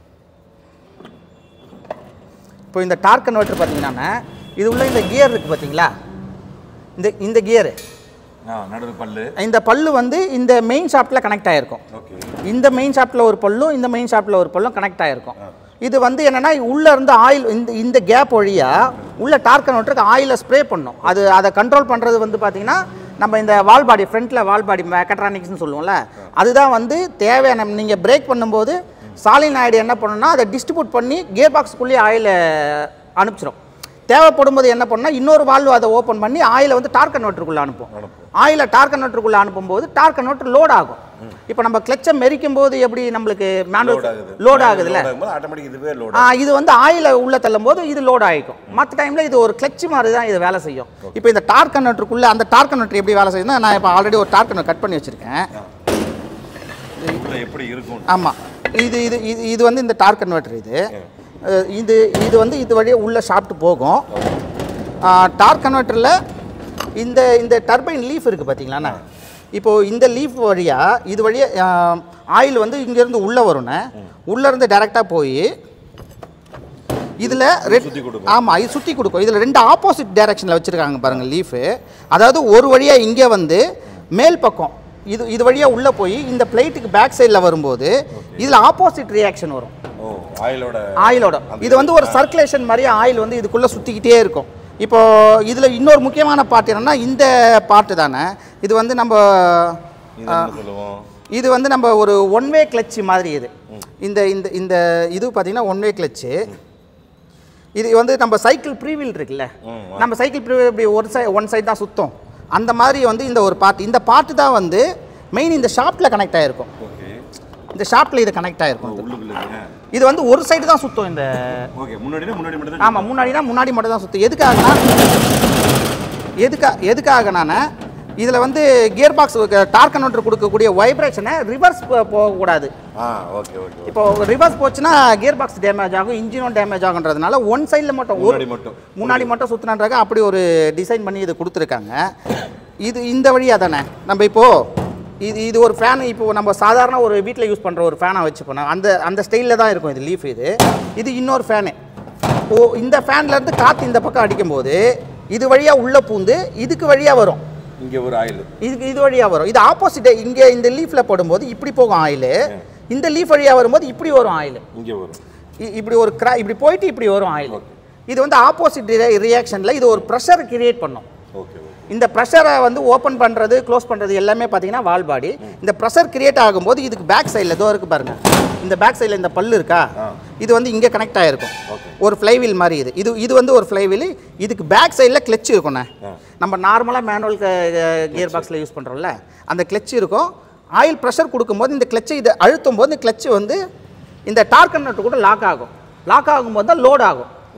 இப்போ இந்த டார்க் கன்வெர்ட்டர் பார்த்தீங்கன்னா, இது உள்ள இந்த கியர் இருக்குது பார்த்தீங்களா, இந்த இந்த கியரு பல்லு, இந்த பல்லு வந்து இந்த மெயின் ஷாஃப்ட்டில் கனெக்ட் ஆகிருக்கும். இந்த மெயின் ஷாஃப்ட்டில் ஒரு பல்லும் இந்த மெயின் ஷாஃப்ட்டில் ஒரு பல்லும் கனெக்ட் ஆகிருக்கும். இது வந்து என்னென்னா, உள்ளே இருந்து ஆயில் இந்த இந்த கேப் வழியாக உள்ள டார்க் கன்வெர்ட்டருக்கு ஆயிலை ஸ்ப்ரே பண்ணணும். அது அதை கண்ட்ரோல் பண்ணுறது வந்து பார்த்திங்கன்னா நம்ம இந்த வால் பாடி, ஃப்ரண்ட்டில் வால் பாடி மெக்கட்ரானிக்ஸ்னு சொல்லுவோம்ல, அதுதான் வந்து தேவையான. நீங்கள் பிரேக் பண்ணும்போது சாலினாய்டு என்ன பண்ணணும்னா, அதை டிஸ்ட்ரிபியூட் பண்ணி கியர் பாக்ஸுக்குள்ளேயே ஆயிலை அனுப்பிச்சிடும். தேவைப்படும் போது என்ன பண்ணால் இன்னொரு வால்வு அதை ஓப்பன் பண்ணி ஆயிலை வந்து டார்க் கன்வெர்ட்டருக்குள்ளே அனுப்பும். ஆயிலை டார்க் கன்வெர்ட்டருக்குள்ளே அனுப்பும்போது டார்க் கன்வெர்ட்டர் லோட் ஆகும். இப்போ நம்ம கிளச்சை மெரிக்கும் போது எப்படி நம்மளுக்கு மேனுவல் லோட் ஆகுதுல்ல, இது வந்து ஆயிலை உள்ளே தள்ளும் போது இது லோட் ஆகிக்கும். மற்ற டைமில் இது ஒரு கிளச் மாதிரி தான் இது வேலை செய்யும். இப்போ இந்த டார்க் கன்வெர்ட்டருக்குள்ளே அந்த டார்க் கன்வெர்ட்டர் எப்படி வேலை செய்யுதுன்னா, நான் இப்போ ஆல்ரெடி ஒரு டார்க் கன்வெர்ட்டர் கட் பண்ணி வச்சுருக்கேன். எப்படி இருக்கும்? ஆமாம், இது இது இது இது வந்து இந்த டார்க் கன்வெர்ட்டர். இது இது இது வந்து இது வழியாக உள்ளே ஷாஃப்ட் போகும். டார்க் கன்வெர்ட்டரில் இந்த இந்த டர்பைன் லீஃப் இருக்குது பார்த்தீங்களாண்ணா, இப்போது இந்த லீஃப் வழியாக இது வழியாக ஆயில் வந்து இங்கேருந்து உள்ளே வரும்ண்ணே. உள்ளேருந்து டைரெக்டாக போய் இதில் ரெண்டு, ஆமாம், இது சுற்றி கொடுக்கும். இதில் ரெண்டு ஆப்போசிட் டைரெக்ஷனில் வச்சுருக்காங்க பாருங்கள் லீஃபு. அதாவது ஒரு வழியாக இங்கே வந்து மேல் பக்கம் இது இது வழியாக உள்ளே போய் இந்த பிளேட்டுக்கு பேக் சைடில் வரும்போது இதில் ஆப்போசிட் ரியாக்ஷன் வரும் ஆயிலோட ஆயிலோட இது வந்து ஒரு சர்க்குலேஷன் மாதிரி ஆயில் வந்து இதுக்குள்ளே சுற்றிக்கிட்டே இருக்கும். இப்போது இதில் இன்னொரு முக்கியமான பார்ட் என்னென்னா, இந்த பார்ட்டு தானே இது வந்து நம்ம இது வந்து நம்ம ஒரு ஒன் வே கிளச்சு மாதிரி. இது இந்த இந்த இந்த இது பார்த்திங்கன்னா ஒன் வே கிளச்சு. இது வந்து நம்ம சைக்கிள் ப்ரீவீல் இருக்குல்ல, நம்ம சைக்கிள் ப்ரீவீல் இப்படி ஒரு சை ஒன் சைடு தான் சுத்தம். அந்த மாதிரி வந்து இந்த ஒரு பார்ட், இந்த பார்ட்டு தான் வந்து மெயின் இந்த ஷாஃப்ட்டில் கனெக்ட் ஆகிருக்கும். இந்த ஷாஃப்ட்டில் இது கனெக்ட் ஆகிருக்கும். இது வந்து ஒரு சைடு தான் சுத்தம். இந்த ஆமாம், முன்னாடினா முன்னாடி மட்டும் தான் சுத்தம். எதுக்காகனா எதுக்கா எதுக்காகனா இதில் வந்து கியர் பாக்ஸ் டார்க் கன்வெர்ட்டர் கொடுக்கக்கூடிய வைப்ரேஷனை ரிவர்ஸ் போகக்கூடாது. இப்போ ரிவர்ஸ் போச்சுன்னா கியர் பாக்ஸ் டேமேஜ் ஆகும், இன்ஜினும் டேமேஜ் ஆகுன்றதுனால ஒன் சைடில் மட்டும் முன்னாடி மட்டும் சுற்றினான்றாங்க. அப்படி ஒரு டிசைன் பண்ணி இது கொடுத்துருக்காங்க. இது இந்த வழியாக தானே நம்ம இப்போது இது இது ஒரு ஃபேன், இப்போ நம்ம சாதாரண ஒரு வீட்டில் யூஸ் பண்ணுற ஒரு ஃபேனை வச்சு போனோம், அந்த அந்த ஸ்டைலில் தான் இருக்கும் இது லீஃப். இது இது இன்னொரு ஃபேனு. ஓ, இந்த ஃபேன்லேருந்து காற்று இந்த பக்கம் அடிக்கும்போது இது வழியாக உள்ளே பூந்து இதுக்கு வழியாக வரும். இங்கே ஒரு ஆயில் இதுக்கு இது வழியாக வரும். இது ஆப்போசிட், இங்கே இந்த லீஃபில் போடும்போது இப்படி போகும் ஆயில், இந்த லீஃப் வழியாக வரும்போது இப்படி வரும் ஆயில். இங்கே வரும் இப்படி ஒரு கிரா இப்படி போயிட்டு இப்படி வரும் ஆயில். இது வந்து ஆப்போசிட் ரியாக்ஷனில் இது ஒரு ப்ரெஷர் கிரியேட் பண்ணும். இந்த ப்ரெஷரை வந்து ஓப்பன் பண்ணுறது க்ளோஸ் பண்ணுறது எல்லாமே பார்த்தீங்கன்னா வால் பாடி. இந்த ப்ரெஷர் கிரியேட் ஆகும்போது இதுக்கு பேக் சைடில் ஏதோ இருக்குது பாருங்கள், இந்த பேக் சைடில் இந்த பல்லு இருக்கா, இது வந்து இங்கே கனெக்ட் ஆகிருக்கும். ஒரு ஃப்ளைவீல் மாதிரி இது இது இது வந்து ஒரு ஃப்ளைவீல். இதுக்கு பேக் சைடில் கிளச் இருக்குண்ணே. நம்ம நார்மலாக மேனுவல் கியர் பாக்ஸில் யூஸ் பண்ணுறோம்ல, அந்த கிளச் இருக்கும். ஆயில் ப்ரெஷர் கொடுக்கும்போது இந்த கிளச்சை இதை அழுத்தும் போது இந்த கிளச்சு வந்து இந்த டார்க் கன்வெர்ட்டர் கூட லாக் ஆகும். லாக் ஆகும்போது தான் லோட் ஆகும்.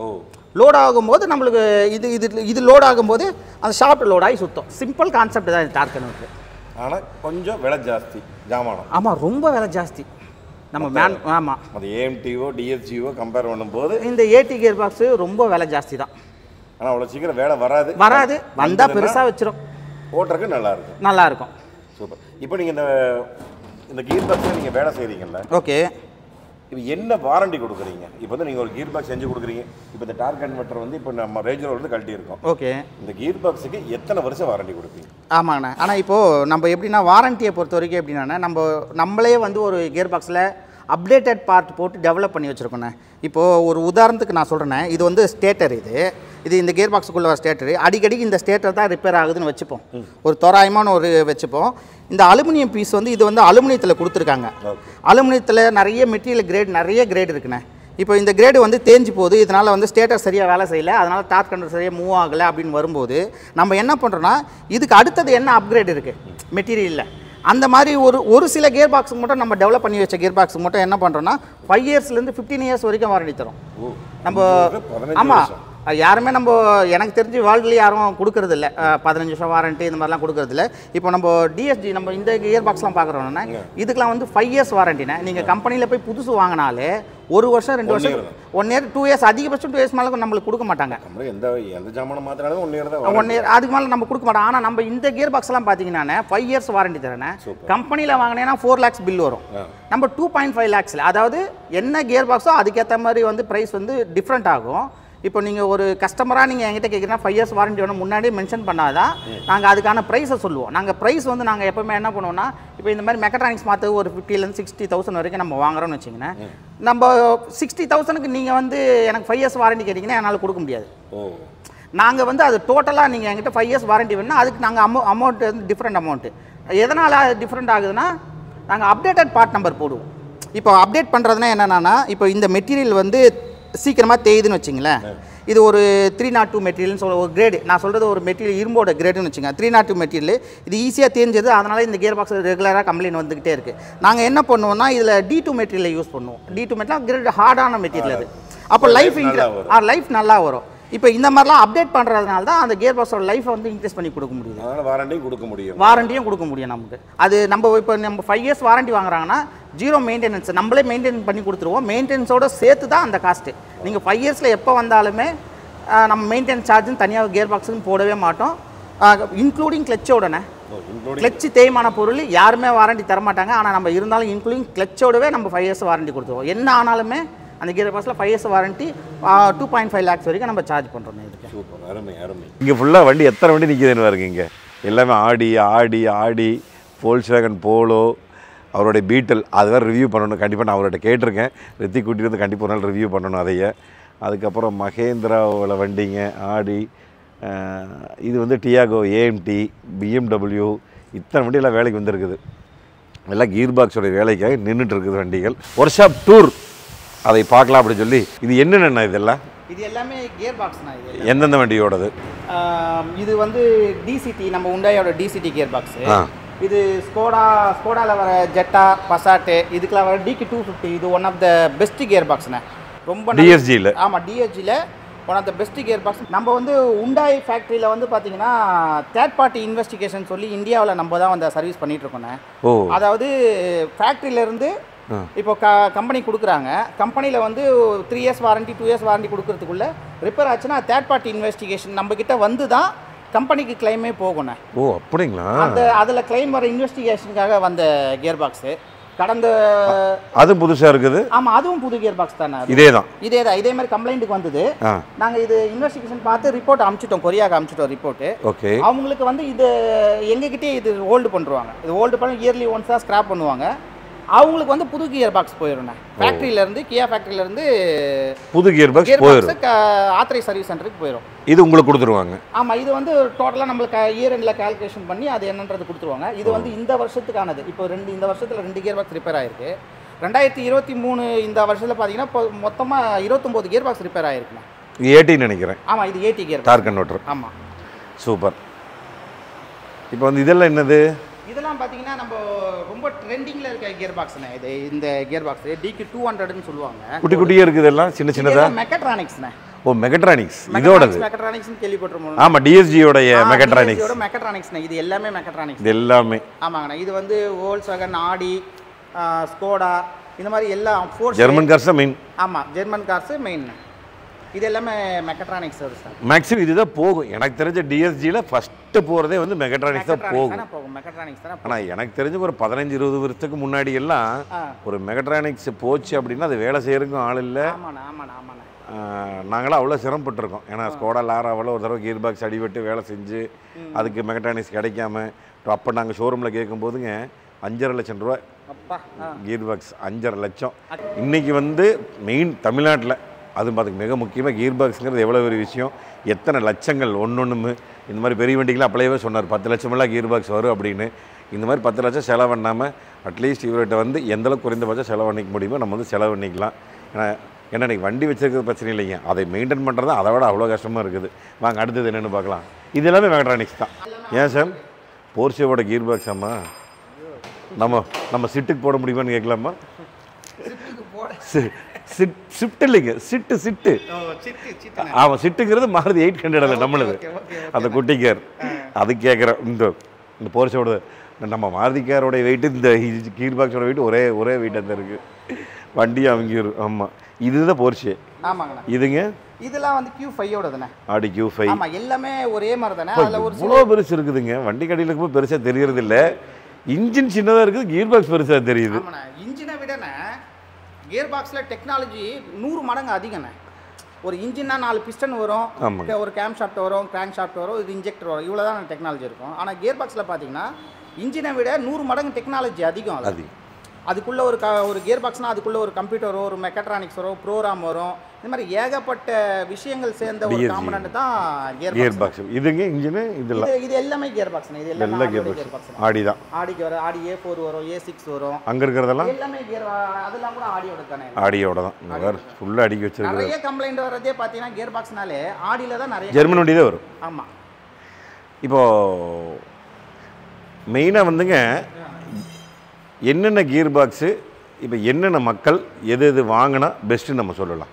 லோட் ஆகும்போது நம்மளுக்கு இது இது இது லோட் ஆகும்போது அந்த ஷாஃப்ட் லோட் ஆகி சுத்தம். சிம்பிள் கான்செப்ட் தான் டார்க் கன்வெர்ட்டர். ஆனால் கொஞ்சம் விலை ஜாஸ்தி ஜாமானம். ஆமாம், ரொம்ப விலை ஜாஸ்தி. நம்ம மேன் ஆமாம் அது ஏஎம்டிஓ டிஎஸ்ஜிஓ கம்பேர் பண்ணும்போது இந்த ஏடி கியர் பாக்ஸு ரொம்ப விலை ஜாஸ்தி தான். ஆனால் அவ்வளோ சீக்கிரம் வேலை வராது வராது வந்தால் பெருசாக வச்சிரும். ஓட்டுறதுக்கு நல்லா இருக்கும். நல்லா இருக்கும். சூப்பர். இப்போ நீங்கள் இந்த இந்த கீர் பாக்ஸில் நீங்கள் வேலை செய்கிறீங்கல்ல, ஓகே, இப்போ என்ன வாரண்டி கொடுக்குறீங்க? இப்போ வந்து நீங்கள் ஒரு கீர் பாக்ஸ் செஞ்சு கொடுக்குறீங்க. இப்போ இந்த டார்க் கன்வெர்ட்டர் வந்து இப்போ நம்ம ரேஞ்சர் வந்து கழட்டி இருக்கோம். ஓகே, இந்த கீர் பாக்ஸுக்கு எத்தனை வருஷம் வாரண்டி கொடுப்பீங்க? ஆமாங்கண்ணா. ஆனால் இப்போது நம்ம எப்படின்னா வாரண்டியை பொறுத்த வரைக்கும் எப்படின்னா நம்ம நம்மளே வந்து ஒரு கியர் பாக்ஸில் அப்டேட்டட் பார்ட் போட்டு டெவலப் பண்ணி வச்சுருக்கோண்ணே. இப்போது ஒரு உதாரணத்துக்கு நான் சொல்கிறேன்னே, இது வந்து ஸ்டேட்டர். இது இது இந்த கியர் பாக்ஸுக்குள்ளே வர ஸ்டேட்டரு. அடிக்கடி இந்த ஸ்டேட்டர் தான் ரிப்பேர் ஆகுதுன்னு வச்சுப்போம், ஒரு தோராயமான ஒரு வச்சுப்போம். இந்த அலுமினியம் பீஸ் வந்து இது வந்து அலுமினியத்தில் கொடுத்துருக்காங்க. அலுமினியத்தில் நிறைய மெட்டீரியல் கிரேட் நிறைய கிரேட் இருக்குண்ணே. இப்போ இந்த கிரேடு வந்து தேஞ்சு போகுது, இதனால் வந்து ஸ்டேட்டர் சரியாக வேலை செய்யலை, அதனால் டார்க் கன்வெர்ட்டர் சரியாக மூவ் ஆகலை அப்படின்னு வரும்போது நம்ம என்ன பண்ணுறோன்னா இதுக்கு அடுத்தது என்ன அப்கிரேட் இருக்குது மெட்டீரியலில், அந்த மாதிரி ஒரு ஒரு சில கியர் பாக்ஸுக்கு மட்டும் நம்ம டெவலப் பண்ணி வச்ச கியர் பாக்ஸுக்கு மட்டும் என்ன பண்ணுறோன்னா ஃபைவ் இயர்ஸ்லேருந்து ஃபிஃப்டீன் இயர்ஸ் வரைக்கும் வாரண்டி தரும் நம்ம. ஆமாம், யாருமே நம்ம எனக்கு தெரிஞ்சு வேர்ல்டுலேயே யாரும் கொடுக்கறது இல்லை பதினஞ்சு வருஷம் வாரண்டி இந்த மாதிரிலாம் கொடுக்கறது இல்லை. இப்போ நம்ம டிஎஸ்ஜி நம்ம இந்த கியர் பாக்ஸ்லாம் பார்க்குறோன்னா இதுக்கெலாம் வந்து ஃபைவ் இயர்ஸ் வாரண்டினே. நீங்கள் கம்பெனியில் போய் புதுசு வாங்கினாலே ஒரு வருஷம் ரெண்டு வருஷம் ஒன் இயர் டூ இயர்ஸ் அதிகபட்சம் டூ இயர்ஸ் மேலே நம்மளுக்கு கொடுக்க மாட்டாங்க. எந்த எந்த ஜாமானம் மாத்தினாலும் ஒன் இயர் தான் ஒன் இயர் அதுக்கு மேலே நம்ம கொடுக்க மாட்டோம். ஆனால் நம்ம இந்த கியர் பாக்ஸ்லாம் பார்த்தீங்கன்னா ஃபைவ் இயர்ஸ் வாரண்டி தரேன். கம்பெனியில் வாங்கினேன்னா ஃபோர் லேக்ஸ் பில் வரும், நம்ம டூ பாயிண்ட் ஃபைவ் லேக்ஸில். அதாவது என்ன கியர் பாக்ஸோ அதுக்கேற்ற மாதிரி வந்து ப்ரைஸ் வந்து டிஃப்ரெண்ட் ஆகும். இப்போ நீங்கள் ஒரு கஸ்டமராக நீங்கள் என்கிட்ட கேட்குறீங்கன்னா ஃபைவ் இயர்ஸ் வாரண்டி வேணும் முன்னாடியே மென்ஷன் பண்ணாதான் நாங்கள் அதுக்கான ப்ரைஸை சொல்லுவோம். நாங்கள் ப்ரைஸ் வந்து நாங்கள் எப்போவுமே என்ன பண்ணுவோம்னா, இப்போ இந்த மாதிரி மெக்கட்ரானிக்ஸ் மாற்ற ஒரு ஃபிஃப்டிலேருந்து சிக்ஸ்டி தௌசண்ட் வரைக்கும் நம்ம வாங்குறோம்னு வச்சிங்கன்னா, நம்ம சிக்ஸ்டி தௌசண்ட்க்கு நீங்கள் வந்து எனக்கு ஃபைவ் இயர்ஸ் வாரண்டி கேட்டிங்கன்னா என்னால் கொடுக்க முடியாது. நாங்கள் வந்து அது டோட்டலாக நீங்கள் என்கிட்ட ஃபைவ் இயர்ஸ் வாரண்டி வேணும்னா அதுக்கு நாங்கள் அமௌ அமௌண்ட் வந்து டிஃப்ரெண்ட் அமௌண்ட்டு. எதனால் டிஃப்ரெண்ட் ஆகுதுன்னா நாங்கள் அப்டேட்டட் பார்ட் நம்பர் போடுவோம். இப்போ அப்டேட் பண்ணுறதுனா என்னென்னா, இப்போ இந்த மெட்டீரியல் வந்து சீக்கிரமாக தேயுதுன்னு வச்சிங்களேன், இது ஒரு த்ரீ நாட் டூ மெட்டீரியல்னு சொல்ல ஒரு கிரேடு, நான் சொல்கிறது ஒரு மெட்டீரியல் இரும்போட கிரேடுன்னு வச்சுங்க, த்ரீ நாட் டூ மெட்டீரியல் இது ஈஸியாக தேஞ்சது, அதனால் இந்த கியர் பாக்ஸ் ரெகுலராக கம்ப்ளைண்ட் வந்துக்கிட்டே இருக்குது. நாங்கள் என்ன பண்ணுவோம்னா இதில் டி டூ மெட்டீரியலை யூஸ் பண்ணுவோம். டி டூ மெட்டீரியல் கிரேட் ஹார்டான மெட்டீரியல் அது, அப்போ லைஃப் இன்க்ரீஸ் லைஃப் நல்லா வரும். இப்போ இந்த மாதிரிலாம் அப்டேட் பண்ணுறதுனால தான் அந்த கியர் பாக்ஸோட லைஃப்பை வந்து இன்க்ரீஸ் பண்ணி கொடுக்க முடியுது. அதனால் வாரண்டியும் கொடுக்க முடியும் வாரண்டியும் கொடுக்க முடியும் நமக்கு. அது நம்ம இப்போ நம்ம ஃபைவ் இயர்ஸ் வாரண்டி வாங்குறாங்கன்னா ஜீரோ மெயின்டெனன்ஸ் நம்மளே மெயின்டைன் பண்ணி கொடுத்துருவோம். மெயின்டெனன்ஸோட சேர்த்து தான் அந்த காஸ்ட்டு. நீங்கள் ஃபைவ் இயர்ஸில் எப்போ வந்தாலுமே நம்ம மெயின்டெனன்ஸ் சார்ஜுன்னு தனியாக கியர் பாக்ஸுன்னு போடவே மாட்டோம். இன்க்ளூடிங் கிளச்சோடனே, கிளச்சு தேய்மான பொருள் யாருமே வாரண்டி தரமாட்டாங்க. ஆனால் நம்ம இருந்தாலும் இன்க்ளூடிங் கிளச்சோடவே நம்ம ஃபைவ் இயர்ஸ் வாரண்டி கொடுத்துருவோம். என்ன ஆனாலுமே அந்த கியர் பாக்ஸில் five years warranty two point five lakhs வரைக்கும் நம்ம சார்ஜ் பண்ணுறோம். இதுக்கு சூப்பர், அருமை அருமை. இங்கே ஃபுல்லாக வண்டி எத்தனை வண்டி நிற்கிதுன்னு பாருங்க. இங்கே எல்லாமே ஆடி ஆடி ஆடி ஃபோல்க்ஸ்வேகன் போலோ, அவருடைய பீட்டல், அது வேறு ரிவ்யூ பண்ணணும். கண்டிப்பாக நான் அவர்கிட்ட கேட்டிருக்கேன், ரித்தி கூட்டிகிட்டு வந்து கண்டிப்பாக ஒரு நாள் ரிவ்யூ பண்ணணும் அதையே. அதுக்கப்புறம் மகேந்திராவில் வண்டிங்க, ஆடி, இது வந்து டியாகோ, ஏஎம்டி, பிஎம்டபிள்யூ, இத்தனை வண்டியெல்லாம் வேலைக்கு வந்திருக்குது. எல்லாம் கீர் பாக்ஸோடைய வேலைக்காக நின்றுட்டு இருக்குது வண்டிகள். ஒர்க் ஷாப் டூர் அதை பார்க்கலாம் அப்படின்னு சொல்லி. இது என்னென்ன இதெல்லாம்? இது எல்லாமே கியர் பாக்ஸ்னா. இது எந்தெந்த வண்டியோடது? இது வந்து டிசிடி, நம்ம உண்டாயோட டிசிடி கியர் பாக்ஸு. இது ஸ்கோடா ஸ்கோடாவில் வர ஜெட்டா, பசாட்டு, இதுக்கெல்லாம் வர டிகி டூ ஃபிஃப்டி, இது one of the best gear பாக்ஸ்ண்ணே. ரொம்ப டிஎஸ்ஜியில். ஆமாம், டிஎஸ்ஜியில் one of the best gear box. நம்ம வந்து உண்டாய் ஃபேக்ட்ரியில் வந்து பார்த்தீங்கன்னா தேர்ட் பார்ட்டி இன்வெஸ்டிகேஷன் சொல்லி இந்தியாவில் நம்ம தான் வந்து சர்வீஸ் பண்ணிகிட்ருக்கோண்ணே. அதாவது ஃபேக்ட்ரியிலேருந்து இப்போ க கம்பெனி கொடுக்குறாங்க, கம்பெனியில் வந்து three years warranty two years warranty கொடுக்கறதுக்குள்ளே ரிப்பேர் ஆச்சுன்னா தேர்ட் பார்ட்டி இன்வெஸ்டிகேஷன் நம்மக்கிட்ட வந்து தான் கம்பெனிக்கு கிளைமே போகணும். ஓ அப்படிங்களா? அந்த அதில் கிளைம் வர இன்வெஸ்டிகேஷனுக்காக வந்த கியர் பாக்ஸு கடந்த அது புதுசாக இருக்குது. ஆமாம், அதுவும் புது கியர் பாக்ஸ் தானே. இதே தான் இதே தான் இதே மாதிரி கம்ப்ளைண்ட்டுக்கு வந்தது. நாங்கள் இது இன்வெஸ்டிகேஷன் பார்த்து ரிப்போர்ட் அனுப்பிச்சிட்டோம், கொரியாவுக்கு அனுப்பிச்சிட்டோம் ரிப்போர்ட்டு. ஓகே. அவங்களுக்கு வந்து இது எங்ககிட்டே இது ஹோல்டு பண்ணுவாங்க. இது ஹோல்டு பண்ணி இயர்லி ஒன்ஸ் தான் ஸ்கிராப் பண்ணுவாங்க. அவங்களுக்கு வந்து புது கியர் பாக்ஸ் போயிடும். ஃபேக்ட்ரியிலேருந்து கியா ஃபேக்ட்ரியிலேருந்து புது கியர் பாக்ஸ் போயிடும், ஆத்தரைஸ் சர்வீஸ் சென்டருக்கு போயிடும். இது உங்களுக்கு கொடுத்துருவாங்க. ஆமாம், இது வந்து டோட்டலாக நம்மளுக்கு இயர் எண்டில் கால்குலேஷன் பண்ணி அது என்னன்றது கொடுத்துருவாங்க. இது வந்து இந்த வருஷத்துக்கானது. இப்போ ரெண்டு இந்த வருஷத்தில் ரெண்டு கியர் பாக்ஸ் ரிப்பேர் ஆகிருக்கு. ரெண்டாயிரத்தி இருபத்தி மூணு இந்த வருஷத்தில் பார்த்தீங்கன்னா இப்போ மொத்தமாக இருபத்தொம்போது கியர் பாக்ஸ் ரிப்பேர் ஆகிருக்குண்ணா. இது ஏடி நினைக்கிறேன். ஆமாம், இது ஏடி கியர் டார்க் கன்வெர்ட்டர். ஆமாம், சூப்பர். இப்போ வந்து இதெல்லாம் என்னது? இதெல்லாம் பார்த்தீங்கன்னா நம்ம ரொம்ப ட்ரெண்டிங்கில் இருக்க கியர் பாக்ஸ்ண்ணே. இது இந்த கியர் பாக்ஸ் டிக்கு டூ ஹண்ட்ரட்னு சொல்லுவாங்க. குட்டி குட்டியாக இருக்குது, எல்லாம் சின்ன சின்னதாக மெக்கட்ரானிக்ஸ்ண்ணே. ஓ மெகட்ரானிக்ஸ் இதோடது மெகட்ரானிக்ஸ் கேள்விப்பட்டிருப்போம். ஆமா டிஎஸ்ஜியோடைய மெகட்ரானிக்ஸ். டிஎஸ்ஜியோட மெகட்ரானிக்ஸ்னா இது எல்லாமே மெகட்ரானிக்ஸ். இது எல்லாமே ஆமாங்கண்ணா. இது வந்து வோல்க்ஸ்வாகன், ஆடி, ஸ்கோடா இந்த மாதிரி எல்லா ஃபோர்ஸ் ஜெர்மன் கார்ஸ் மெயின். ஆமா ஜெர்மன் கார்ஸ் மெயின். இது எல்லாமே மெகட்ரானிக்ஸ் வருது சார். மேக்ஸிமம் இதுதான் போகும். எனக்கு தெரிஞ்ச டிஎஸ்ஜியில் ஃபஸ்ட்டு போகிறதே வந்து மெகட்ரானிக்ஸ் தான் போகும். போகும் மெகட்ரானிக்ஸ் தான். ஆனால் எனக்கு தெரிஞ்ச ஒரு பதினஞ்சு இருபது வருஷத்துக்கு முன்னாடி எல்லாம் ஒரு மெகட்ரானிக்ஸ் போச்சு அப்படின்னா அது வேலை செய்யறதுக்கும் ஆள் இல்லை. ஆமாண்ணா ஆமாண்ணா ஆமாண்ணா. நாங்களாம் அவ்வளோ சிரமப்பட்டிருக்கோம். ஏன்னா ஸ்கோடா லாராவில் ஒரு தடவை கியர் பாக்ஸ் அடிபட்டு வேலை செஞ்சு அதுக்கு மெகட்ரானிக்ஸ் கிடைக்காம அப்போ நாங்கள் ஷோரூமில் கேட்கும்போதுங்க அஞ்சரை லட்சம் ரூபா கியர் பாக்ஸ், அஞ்சரை லட்சம். இன்றைக்கி வந்து மெயின் தமிழ்நாட்டில் அது பார்த்துக்கு மிக முக்கியமாக கியர் பாக்ஸுங்கிறது எவ்வளோ ஒரு விஷயம், எத்தனை லட்சங்கள் ஒன்று ஒன்றுமு. இந்த மாதிரி பெரிய வண்டிக்கெலாம் அப்பளையவே சொன்னார் பத்து லட்சமெல்லாம் கியர் பாக்ஸ் வரும் அப்படின்னு. இந்த மாதிரி பத்து லட்சம் செலவு பண்ணாமல் அட்லீஸ்ட் இவர்கிட்ட வந்து எந்தளவுக்கு குறைந்தபட்சம் செலவு பண்ணிக்க முடியுமோ நம்ம வந்து செலவு பண்ணிக்கலாம். ஏன்னா ஏன்னா இன்றைக்கி வண்டி வச்சுருக்கிறது பிரச்சனை இல்லைங்க, அதை மெயின்டைன் பண்ணுறது அதை விட அவ்வளோ கஷ்டமாக இருக்குது. வாங்க அடுத்தது என்னென்னு பார்க்கலாம். இது எல்லாமே மெகட்ரானிக்ஸ் தான். ஏன் சார் போர்ஷேவோட கியர் பாக்ஸ் அம்மா நம்ம நம்ம சிட்டுக்கு போட முடியுமான்னு கேட்கலாமா? சிட் ஷிஃப்ட் இல்லைங்க, சிட்டு சிட்டு. ஆமாம் சிட்டுங்கிறது மாறுது எயிட் ஹண்ட்ரட் இல்லை நம்மளுது அந்த குட்டி கேர். அது கேட்குறேன். இந்த இந்த போர்ஷோட நம்ம மாருதி கேரோடைய வெயிட்டு இந்த கீர் பாக்ஸோட வெயிட் ஒரே ஒரே வெயிட் அந்த இருக்குது. வண்டி அவங்க. ஆமாம் இதுதான் போர்ஷே. ஆமாங்கண்ணா. இதுங்க இதெல்லாம் வந்து கியூ ஃபைவ் ஓடதுண்ணே. ஆடி கியூ ஃபைவ். ஆமாம் எல்லாமே ஒரே மாதிரி தானே. அதில் ஒரு இவ்வளோ பெருசு இருக்குதுங்க. வண்டி கடையில் இருக்கும்போது பெருசாக தெரியறது இல்லை. இன்ஜின் சின்னதாக இருக்குது, கியர் பாக்ஸ் பெருசாக தெரியுது. ஆமாண்ணா. இன்ஜினை விடண்ணே கியர் பாக்ஸில் டெக்னாலஜி நூறு மடங்கு அதிகண்ணே. ஒரு இன்ஜின்னா நாலு பிஸ்டன் வரும், ஒரு கேம் ஷாஃப்ட் வரும், கிராங்க் ஷாஃப்ட் வரும், இது இன்ஜெக்டர் வரும், இவ்வளோ தான் டெக்னாலஜி இருக்கும். ஆனால் கியர் பாக்ஸில் பார்த்தீங்கன்னா இன்ஜினை விட நூறு மடங்கு டெக்னாலஜி அதிகம். அது அதுக்குள்ளே ஒரு க ஒரு கியர் பாக்ஸ்னால் அதுக்குள்ளே ஒரு கம்ப்யூட்டர் வரும், ஒரு மெக்கட்ரானிக்ஸ் வரும், ப்ரோக்ராம் வரும். இந்த மாதிரி ஏகப்பட்ட விஷயங்கள் சேர்ந்த ஒரு காம்பனன்ட் தான் கியர் கியர் பாக்ஸ். இதுங்க இன்ஜின் இதெல்லாம் இது எல்லாமே கியர் பாக்ஸ். இது எல்லாமே கியர் பாக்ஸ். ஆடி தான். ஆடிக்கு வர ஆடி ஏ ஃபோர் வரும், ஏ சிக்ஸ் வரும். அங்கே இருக்கிறதெல்லாம் எல்லாமே கியர். அதெல்லாம் கூட ஆடியோட தானே. ஆடியோட தான். வேறு ஃபுல்லாக அடிக்க வச்சிருக்காங்க. நிறைய கம்ப்ளைண்ட் வரதே பார்த்தீங்கன்னா கியர் பாக்ஸ்னாலே ஆடியில் தான் நிறைய. ஜெர்மன் வண்டி தான் வரும். ஆமாம். இப்போது மெயினாக வந்துங்க என்னென்ன கியர் பாக்ஸு இப்போ என்னென்ன மக்கள் எது எது வாங்கினா பெஸ்ட்டுன்னு நம்ம சொல்லலாம்.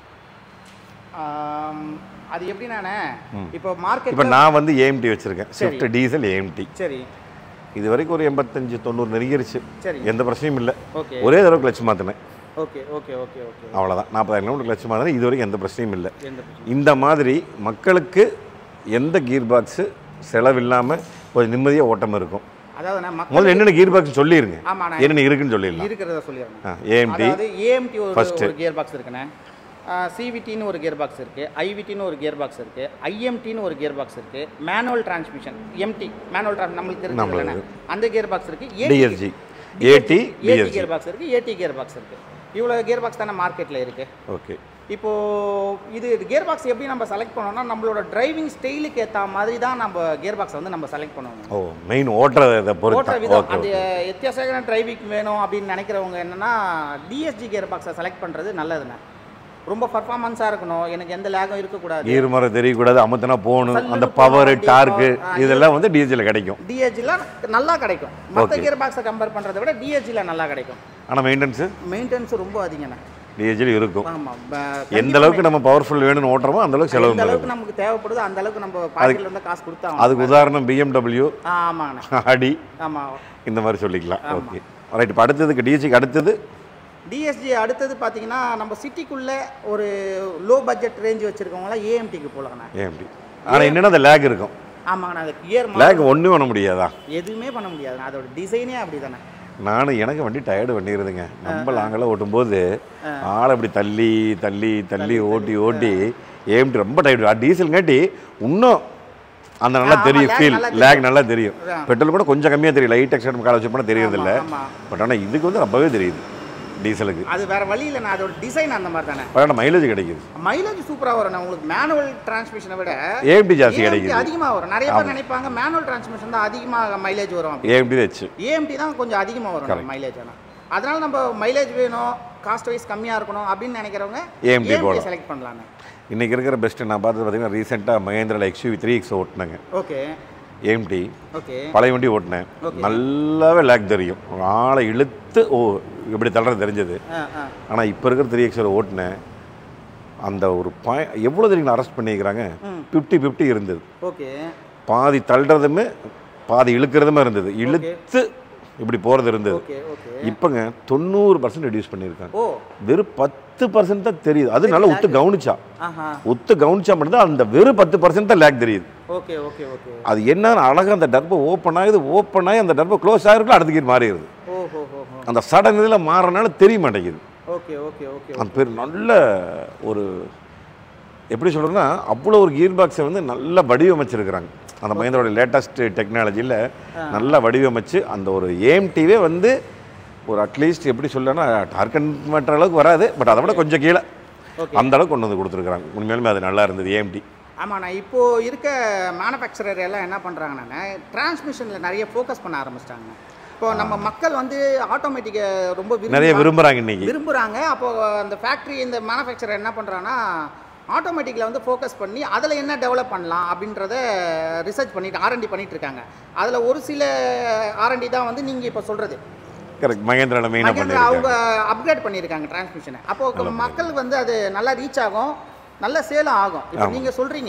அது எப்படின்னானே இப்போ மார்க்கெட் இப்போ நான் வந்து ஏஎம்டி வச்சுருக்கேன், ஸ்விஃப்ட் டீசல் ஏஎம்டி. சரி. இது வரைக்கும் ஒரு எண்பத்தஞ்சு தொண்ணூறு நெருங்கிருச்சு. சரி. எந்த பிரச்சனையும் இல்லை. ஓகே. ஒரே தடவை கிளச் மாற்றினேன். ஓகே ஓகே ஓகே ஓகே அவ்வளோதான். நாற்பதாயிரம் கிலோமீட்டர் கிளச் மாற்றினேன். இது வரைக்கும் எந்த பிரச்சனையும் இல்லை. இந்த மாதிரி மக்களுக்கு எந்த கியர் பாக்ஸு செலவில்லாமல் கொஞ்சம் நிம்மதியாக ஓட்டம் இருக்கும். அதாவது முதல்ல என்னென்ன கியர் பாக்ஸ் சொல்லிருங்க. ஆமாம் என்னென்ன இருக்குன்னு சொல்லிடலாம். இருக்கிறத சொல்லிடுறேன். ஏஎம்டி. அதாவது ஏஎம்டி ஒரு கியர் பாக்ஸ் இருக்குண்ணே. சிவிடின்னு ஒரு கியர் பாக்ஸ் இருக்குது, ஐவிடின்னு ஒரு கியர் பாக்ஸ் இருக்குது, ஐஎம்டின்னு ஒரு கியர் பாக்ஸ் இருக்குது, manual transmission MT manual trans நம்மளுக்கு தெரிஞ்சு அந்த கியர் பாக்ஸ் இருக்குது, DSG AT AT gear box இருக்குது, ஏடி கியர் பாக்ஸ் இருக்குது. இவ்வளோ கியர் பாக்ஸ் தானே மார்க்கெட்டில் இருக்குது. ஓகே. இப்போது இது கியர் பாக்ஸ் எப்படி நம்ம செலக்ட் பண்ணோம்னா நம்மளோட டிரைவிங் ஸ்டைலுக்கு ஏற்ற மாதிரி தான் நம்ம கியர் பாக்ஸ் வந்து நம்ம செலக்ட் பண்ணுவோம். ஓ மெயின் ஓட்டுறதை பொறுத்து ஓட்டுற விதம் அது வித்தியாசமான டிரைவிங் வேணும் அப்படின்னு நினைக்கிறவங்க என்னென்னா டிஎஸ்ஜி கியர் பாக்ஸை செலக்ட் பண்ணுறது நல்லதுண்ணே. ரொம்ப பர்ஃபார்மன்ஸாக இருக்கணும், எனக்கு எந்த லேகும் இருக்கக்கூடாது, கீர் மரம் தெரியக்கூடாது, அமுத்தினா போகணும், அந்த பவர் டார்க்கு இதெல்லாம் வந்து டிஎஸ்ஜியில் கிடைக்கும். டிஎஸ்ஜியில் நல்லா கிடைக்கும். மற்ற கியர் பாக்ஸை கம்பேர் பண்ணுறதை விட டிஎஸ்ஜியில் நல்லா கிடைக்கும். ஆனால் மெயின்டெனன்ஸு மெயின்டெனன்ஸ் ரொம்ப அதிகண்ணே டிஎஸ்ஜியில் இருக்கும். ஆமாம். எந்த அளவுக்கு நம்ம பவர்ஃபுல் வேணும்னு ஓட்டுறோமோ அந்த அளவுக்கு செலவு. எந்த அளவுக்கு நமக்கு தேவைப்படுது அந்த அளவுக்கு நம்ம பாக்கெட்ல இருந்து காசு கொடுத்தா. அதுக்கு உதாரணம் பிஎம்டபிள்யூ. ஆமாண்ணே. ஆடி. ஆமாம். இந்த மாதிரி சொல்லிக்கலாம். Okay right. இப்போ அடுத்ததுக்கு டிஎஸ்ஜிக்கு அடுத்தது டிஎஸ்ஜி அடுத்தது பார்த்தீங்கன்னா நம்ம சிட்டிக்குள்ளே ஒரு லோ பட்ஜெட் ரேஞ்ச் வச்சுருக்கவங்களாம் ஏஎம்டிக்கு போகலாங்கண்ணா. ஏஎம்டி. ஆனால் என்னென்னா அந்த லேக் இருக்கும். ஆமாங்கண்ணா. அது கியர் லேக் ஒன்றும் பண்ண முடியாதா? எதுவுமே பண்ண முடியாதுண்ணா. அதோட டிசைனே அப்படி தானே. நானும் எனக்கு வண்டி டயர்டு பண்ணிடுதுங்க. நம்ம லாங்கெல்லாம் ஓட்டும்போது ஆளை அப்படி தள்ளி தள்ளி தள்ளி ஓட்டி ஓட்டி ஏஎம்டி ரொம்ப டயர்டு. டீசல்ங்காட்டி இன்னும் அந்த நல்லா தெரியும், ஃபீல் லேக் நல்லா தெரியும். பெட்ரோல் கூட கொஞ்சம் கம்மியாக தெரியும், லைட் எக்ஸ்ட்ரா காலை வச்சு பண்ணால் தெரியறதில்ல. பட் ஆனால் இதுக்கு வந்து ரொம்பவே தெரியுது டீசலுக்கு. அது வேற வழி இல்லைண்ணா. அதோட டிசைன் அந்த மாதிரி தானே. பரவாயில்ல மைலேஜ் கிடைக்குது. மைலேஜ் சூப்பராக வரும். உங்களுக்கு மேனுவல் டிரான்ஸ்மிஷனை விட ஏஎம்டி ஜாஸ்தி கிடைக்குது, அதிகமாக வரும். நிறைய பேர் நினைப்பாங்க மேனுவல் டிரான்ஸ்மிஷன் தான் அதிகமாக மைலேஜ் வரும். ஏஎம்டி வச்சு ஏஎம்டி தான் கொஞ்சம் அதிகமாக வரும் மைலேஜ். ஆனால் அதனால நம்ம மைலேஜ் வேணும், காஸ்ட் வைஸ் கம்மியாக இருக்கணும் அப்படின்னு நினைக்கிறவங்க ஏஎம்டி செலக்ட் பண்ணலாங்க. இன்னைக்கு இருக்கிற பெஸ்ட்டு நான் பார்த்தது பார்த்தீங்கன்னா ரீசெண்டாக மகேந்திராவில் எக்ஸ்யூவி த்ரீ எக்ஸ் ஓட்டினாங்க. ஓகே. ஏஎம்டி. ஓகே. பழைய வண்டி ஓட்டினேன். நல்லாவே லேக் தெரியும், ஆளை இழுத்து ஓ இப்படி தள்ளுறது தெரிஞ்சது. ஆனால் இப்போ இருக்கிற த்ரீ எக்ஸில் ஓட்டினேன் அந்த ஒரு பாய் எவ்வளோ தெரியுங்களா அரெஸ்ட் பண்ணிக்கிறாங்க, ஃபிஃப்டி ஃபிஃப்டி இருந்தது. ஓகே. பாதி தள்ளுறதுமே பாதி இழுக்கிறதுமே இருந்தது. இழுத்து இப்படி போகிறது இருந்தது. இப்போங்க தொண்ணூறு பர்சன்ட் ரெடியூஸ் பண்ணியிருக்காங்க. வெறும் பத்து பர்சன்ட் தான் தெரியுது. அது நல்லா ஒத்து கவனிச்சா ஒத்து கவனிச்சா மட்டும்தான் அந்த வெறும் பத்து பர்சன்ட் தான் லேக் தெரியுது. அது என்ன அழகாக அந்த டர்போ ஓப்பன் ஆகுது, ஓப்பன் ஆகி அந்த டர்போ க்ளோஸ் ஆகிருக்குள்ள அடுத்த கீர் மாறிடுது. அந்த சடன் இதில் மாறனால தெரிய மாட்டேங்குது. அந்த பேர் நல்ல ஒரு எப்படி சொல்கிறதுன்னா அவ்வளோ ஒரு கியர் பாக்ஸை வந்து நல்லா வடிவமைச்சிருக்கிறாங்க. அந்த மஹிந்திராவோட லேட்டஸ்ட் டெக்னாலஜியில் நல்லா வடிவமைச்சு அந்த ஒரு ஏஎம்டிவே வந்து ஒரு அட்லீஸ்ட் எப்படி சொல்லனா டார்கன் மற்ற அளவுக்கு வராது, பட் அதை விட கொஞ்சம் கீழே அந்த அளவுக்கு கொண்டு வந்து கொடுத்துருக்குறாங்க. உண்மையிலுமே அது நல்லா இருந்தது ஏஎம்டி. ஆமாண்ணா. இப்போது இருக்க மேனுஃபேக்சரர் எல்லாம் என்ன பண்ணுறாங்கன்னா டிரான்ஸ்மிஷனில் நிறைய ஃபோக்கஸ் பண்ண ஆரம்பிச்சிட்டாங்க. இப்போ நம்ம மக்கள் வந்து ஆட்டோமேட்டிக்கை ரொம்ப நிறைய விரும்புகிறாங்க இன்னைக்கு விரும்புகிறாங்க அப்போது அந்த ஃபேக்ட்ரி இந்த மேனுஃபேக்சரர் என்ன பண்ணுறாங்கன்னா ஆட்டோமேட்டிக்கில் வந்து ஃபோக்கஸ் பண்ணி அதில் என்ன டெவலப் பண்ணலாம் அப்படின்றத ரிசர்ச் பண்ணிட்டு ஆர்என்டி பண்ணிட்டு இருக்காங்க. அதில் ஒரு சில ஆர்என்டி தான் வந்து நீங்கள் இப்போ சொல்கிறது கரெக்ட். மஹிந்திராவில் மெயினாக மஹிந்திரா அவங்க அப்கிரேட் பண்ணியிருக்காங்க டிரான்ஸ்மிஷனை. அப்போது மக்கள் வந்து அது நல்லா ரீச் ஆகும், நல்ல சேலம் ஆகும். இப்போ நீங்கள் சொல்கிறீங்க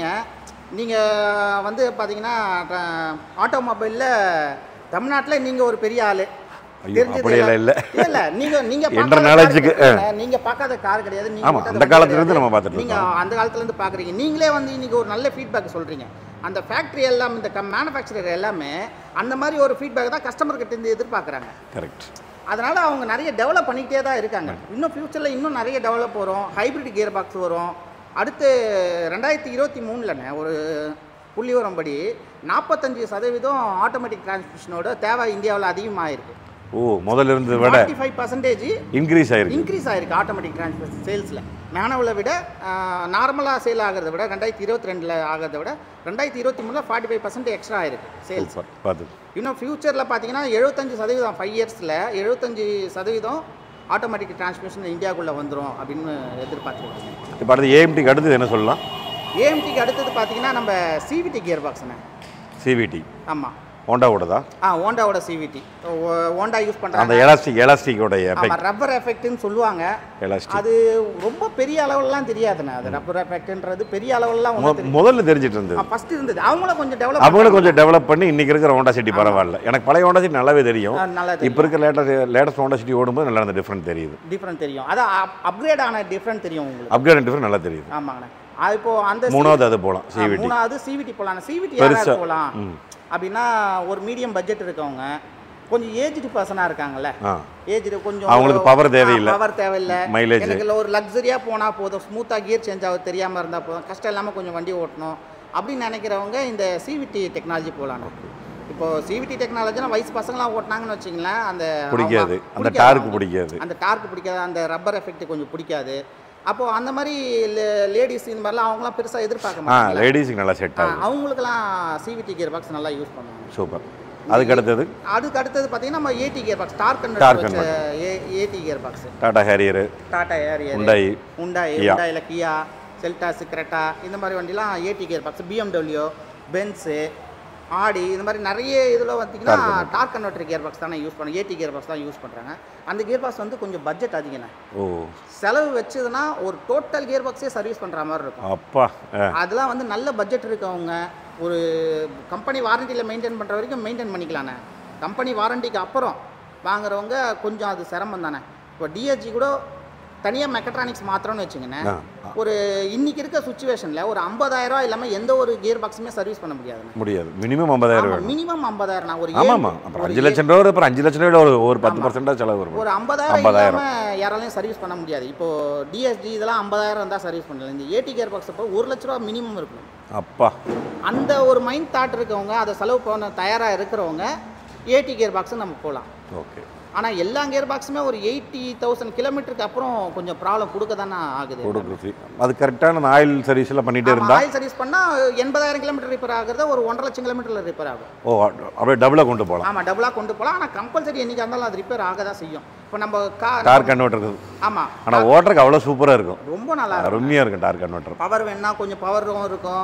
நீங்கள் வந்து பார்த்தீங்கன்னா ஆட்டோமொபைலில் தமிழ்நாட்டில் நீங்கள் ஒரு பெரிய ஆள் அப்படியெல்லாம் இல்லை இல்லை நீங்கள் நீங்கள் என்ற நாலேஜுக்கு நீங்கள் பார்க்காத கார் கிடையாது. ஆமாம், அந்த காலத்துலேருந்து நம்ம பார்த்துட்டு நீங்கள் அந்த காலத்துலேருந்து பார்க்குறீங்க. நீங்களே வந்து இன்றைக்கி ஒரு நல்ல ஃபீட்பேக் சொல்கிறீங்க. அந்த ஃபேக்ட்ரி எல்லாம் இந்த கம் மேனுஃபேக்சரர் எல்லாமே அந்த மாதிரி ஒரு ஃபீட்பேக் தான் கஸ்டமர்கிட்ட இருந்து எதிர்பார்க்குறாங்க. கரெக்ட். அதனால் அவங்க நிறைய டெவலப் பண்ணிக்கிட்டே தான் இருக்காங்க. இன்னும் ஃப்யூச்சரில் இன்னும் நிறைய டெவலப் வரும். ஹைப்ரிட் கியர் பாக்ஸ் வரும். அடுத்து ரெண்டாயிரத்தி இருபத்தி மூணுலண்ணே ஒரு புள்ளி வரும்படி நாற்பத்தஞ்சு சதவீதம் ஆட்டோமேட்டிக் டிரான்ஸ்மிஷனோட தேவை இந்தியாவில் அதிகமாகிருக்கு. ஓ, முதல்ல இருந்ததை விட ஃபார்ட்டி ஃபைவ் பர்சன்டேஜ் இன்க்ரீஸ் ஆயிருக்கு இன்க்ரீஸ் ஆயிருக்கு ஆட்டோமேட்டிக் டிரான்ஸ்மிஷன் சேல்ஸில். மேனுவலை விட நார்மலாக சேல் ஆகிறத விட ரெண்டாயிரத்தி இருபத்தி ரெண்டில் ஆகிறத விட ரெண்டாயிரத்தி இருபத்தி மூணில் ஃபார்ட்டி ஃபைவ் பர்சன்ட் எக்ஸ்ட்ரா ஆயிருக்கு சேல்ஸ். பார்த்து இன்னும் ஃபியூச்சரில் பார்த்தீங்கன்னா எழுபத்தஞ்சு சதவீதம் ஃபைவ் இயர்ஸில் எழுபத்தஞ்சு சதவீதம் ஆட்டோமேட்டிக் டிரான்ஸ்மிஷன் இந்தியாவுக்குள்ளே வந்துடும் அப்படின்னு எதிர்பார்த்துருக்காங்க. இப்போ அடுத்து ஏஎம்டிக்கு அடுத்தது என்ன சொல்லலாம்? ஏஎம்டிக்கு அடுத்தது பார்த்தீங்கன்னா நம்ம சிவிடி கியர் பாக்ஸ்ண்ணே. சிவிடி ஆமாம், ஹோண்டாவோடதா? ஆ ஹோண்டாவோட சிவிடி. ஹோண்டா யூஸ் பண்ணுறாங்க. அந்த எலாஸ்டிக் எலாஸ்டிக்கோட எஃபெக்ட் ரப்பர் எஃபெக்ட்னு சொல்லுவாங்க. அது ரொம்ப பெரிய அளவுலாம் தெரியாதுண்ணே. அது ரப்பர் எஃபெக்ட்ன்றது பெரிய அளவுலாம் முதல்ல தெரிஞ்சிட்டு இருந்தது. ஃபர்ஸ்ட் இருந்தது. அவங்களும் கொஞ்சம் டெவலப் அவங்களும் கொஞ்சம் டெவலப் பண்ணி இன்னைக்கு இருக்கிற ஹோண்டா சிட்டி பரவாயில்ல. எனக்கு பழைய ஹோண்டா சிட்டி நல்லாவே தெரியும். இப்போ இருக்கிற லேட்டஸ்ட் லேட்டஸ்ட் ஹோண்டா சிட்டி ஓடும்போது நல்லா அந்த டிஃப்ரெண்ட் தெரியுது. டிஃப்ரெண்ட் தெரியும். அதான் அப்கிரேட் ஆன டிஃப்ரெண்ட் தெரியும் உங்களுக்கு. அப்கிரேட் டிஃப்ரெண்ட் நல்லா தெரியுது. ஆமாங்கண்ணே. அது இப்போ அந்த மூணாவது அது போகலாம் சிவிடி. மூணாவது சிவிடி போகலாம். சிவிடி யாராவது போகலாம் அப்படின்னா ஒரு மீடியம் பட்ஜெட் இருக்கவங்க, கொஞ்சம் ஏஜ்டு பர்சனாக இருக்காங்கல்ல, ஏஜ்டு கொஞ்சம் அவங்களுக்கு பவர் தேவையில்லை, பவர் தேவையில்லை, மைலேஜ் எனக்கு ஒரு லக்ஸரியாக போனால் போதும், ஸ்மூத்தாக கியர் சேஞ்ச் ஆகுது தெரியாமல் இருந்தால் போதும், கஷ்டம் இல்லாமல் கொஞ்சம் வண்டி ஓட்டணும் அப்படின்னு நினைக்கிறவங்க இந்த சிவிடி டெக்னாலஜி போகலாம். இப்போது சிவிடி டெக்னாலஜினா வயசு பசங்களாம் ஓட்டினாங்கன்னு வச்சிங்களேன், அந்த பிடிக்காது, அந்த டார்க் பிடிக்காது, அந்த டார்க் பிடிக்காது, அந்த ரப்பர் எஃபெக்ட் கொஞ்சம் பிடிக்காது. அப்போது அந்த மாதிரி லேடிஸ் இந்த மாதிரிலாம் அவங்களாம் பெருசாக எதிர்பார்க்க மாட்டாங்க. லேடிஸுக்கு நல்லா செட் ஆகும். அவங்களுக்குலாம் சிவிடி கியர் பாக்ஸ் நல்லா யூஸ் பண்ணுவாங்க. சூப்பர். அதுக்கு அடுத்தது அதுக்கு அடுத்தது பார்த்தீங்கன்னா நம்ம AT gear box, torque and AT gear box, Tata Harrier, Tata Harrier, Hyundai, Hyundai ஹுண்டாயில் கியா, செல்டாஸ், கிரெட்டா இந்த மாதிரி வண்டிலாம் AT gear box, BMW, Benz, Audi இந்த மாதிரி நிறைய இதில் பார்த்தீங்கன்னா டார்க் கன்வெர்ட்டர் கியர் பாக்ஸ் தானே யூஸ் பண்ண ஏடி கியர் பாக்ஸ் தான் யூஸ் பண்ணுறாங்க. அந்த கியர் பாக்ஸ் வந்து கொஞ்சம் பட்ஜெட் அதிகண்ணே. ஓ, செலவு வச்சதுன்னா ஒரு டோட்டல் கியர் பாக்ஸே சர்வீஸ் பண்ணுற மாதிரி இருக்கும். அப்பா, அதெல்லாம் வந்து நல்ல பட்ஜெட் இருக்கவங்க ஒரு கம்பெனி வாரண்டியில் மெயின்டைன் பண்ணுற வரைக்கும் மெயின்டைன் பண்ணிக்கலாண்ணே. கம்பெனி வாரண்டிக்கு அப்புறம் வாங்குறவங்க கொஞ்சம் அது சிரமம் தானே. இப்போ டிஎஸ்ஜி கூட தனியாக மெக்கட்ரானிக்ஸ் மாத்திரம்னு வச்சுங்கண்ணே, ஒரு இன்னைக்கு இருக்க சுச்சுவேஷனில் ஒரு ஐம்பதாயிரம் இல்லாமல் எந்த ஒரு கியர் பாக்ஸுமே சர்வீஸ் பண்ண முடியாது முடியாது மினிமம் ஐம்பதாயிரம் மினிமம் ஐம்பதாயிரம் நான் ஒரு அஞ்சு லட்சம் ரூபா அப்புறம் அஞ்சு லட்சம் ரூபா ஒரு ஒரு பத்து பர்சன்டா செலவு வரும். ஒரு ஐம்பதாயிரம் இல்லாமல் யாராலையும் சர்வீஸ் பண்ண முடியாது. இப்போ டிஎஸ்ஜி இதெல்லாம் ஐம்பதாயிரம் இருந்தால் சர்வீஸ் பண்ணல. இந்த ஏடி கியர் பாக்ஸ் அப்போ ஒரு லட்ச ரூபா மினிமம் இருக்கணும். அப்பா, அந்த ஒரு மைண்ட் தாட் இருக்கவங்க, அதை செலவு பண்ண தயாராக இருக்கிறவங்க ஏடி கியர் பாக்ஸு நம்ம போகலாம். ஓகே. ஆனால் எல்லா கியர் பாக்ஸுமே ஒரு எயிட்டி தௌசண்ட் கிலோமீட்டருக்கு அப்புறம் கொஞ்சம் ப்ராப்ளம் கொடுக்க தானே ஆகுது. கொடுக்குது. அது கரெக்டான ஆயில் சர்வீஸ் எல்லாம் பண்ணிட்டே இருந்தால் ஆயில் சர்வீஸ் பண்ணால் எண்பதாயிரம் கிலோமீட்டர் ரிப்பேர் ஆகுறத ஒரு ஒன்றரை லட்சம் கிலோமீட்டரில் ரிப்பேர் ஆகும். ஓ, அப்படியே டபுளாக கொண்டு போகலாம். ஆமாம், டபுளாக கொண்டு போகலாம். ஆனால் கம்பல்சரி என்னைக்கு இருந்தாலும் அது ரிப்பேர் ஆக தான் செய்யும். இப்போ நம்ம டார்க் கன்வெர்ட்டர் இருக்குது. ஆமாம், ஆனால் ஓட்டுறதுக்கு அவ்வளோ சூப்பராக இருக்கும். ரொம்ப நல்லா அருமையாக இருக்கும் டார்க் கன்வெர்ட்டர். பவர் வேணா கொஞ்சம் பவரும் இருக்கும்,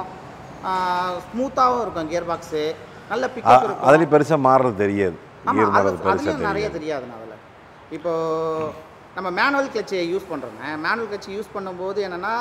ஸ்மூத்தாகவும் இருக்கும் கியர் பாக்ஸு, நல்ல பிக்கப் இருக்கும். அதுலேயும் பெருசாக மாறுறது தெரியாது. அதுலேயும் நிறைய தெரியாதுண்ணா அதில். இப்போது நம்ம மேனுவல் கிளச்சை யூஸ் பண்ணுறோங்க. மேனுவல் கிளச்சு யூஸ் பண்ணும்போது என்னென்னா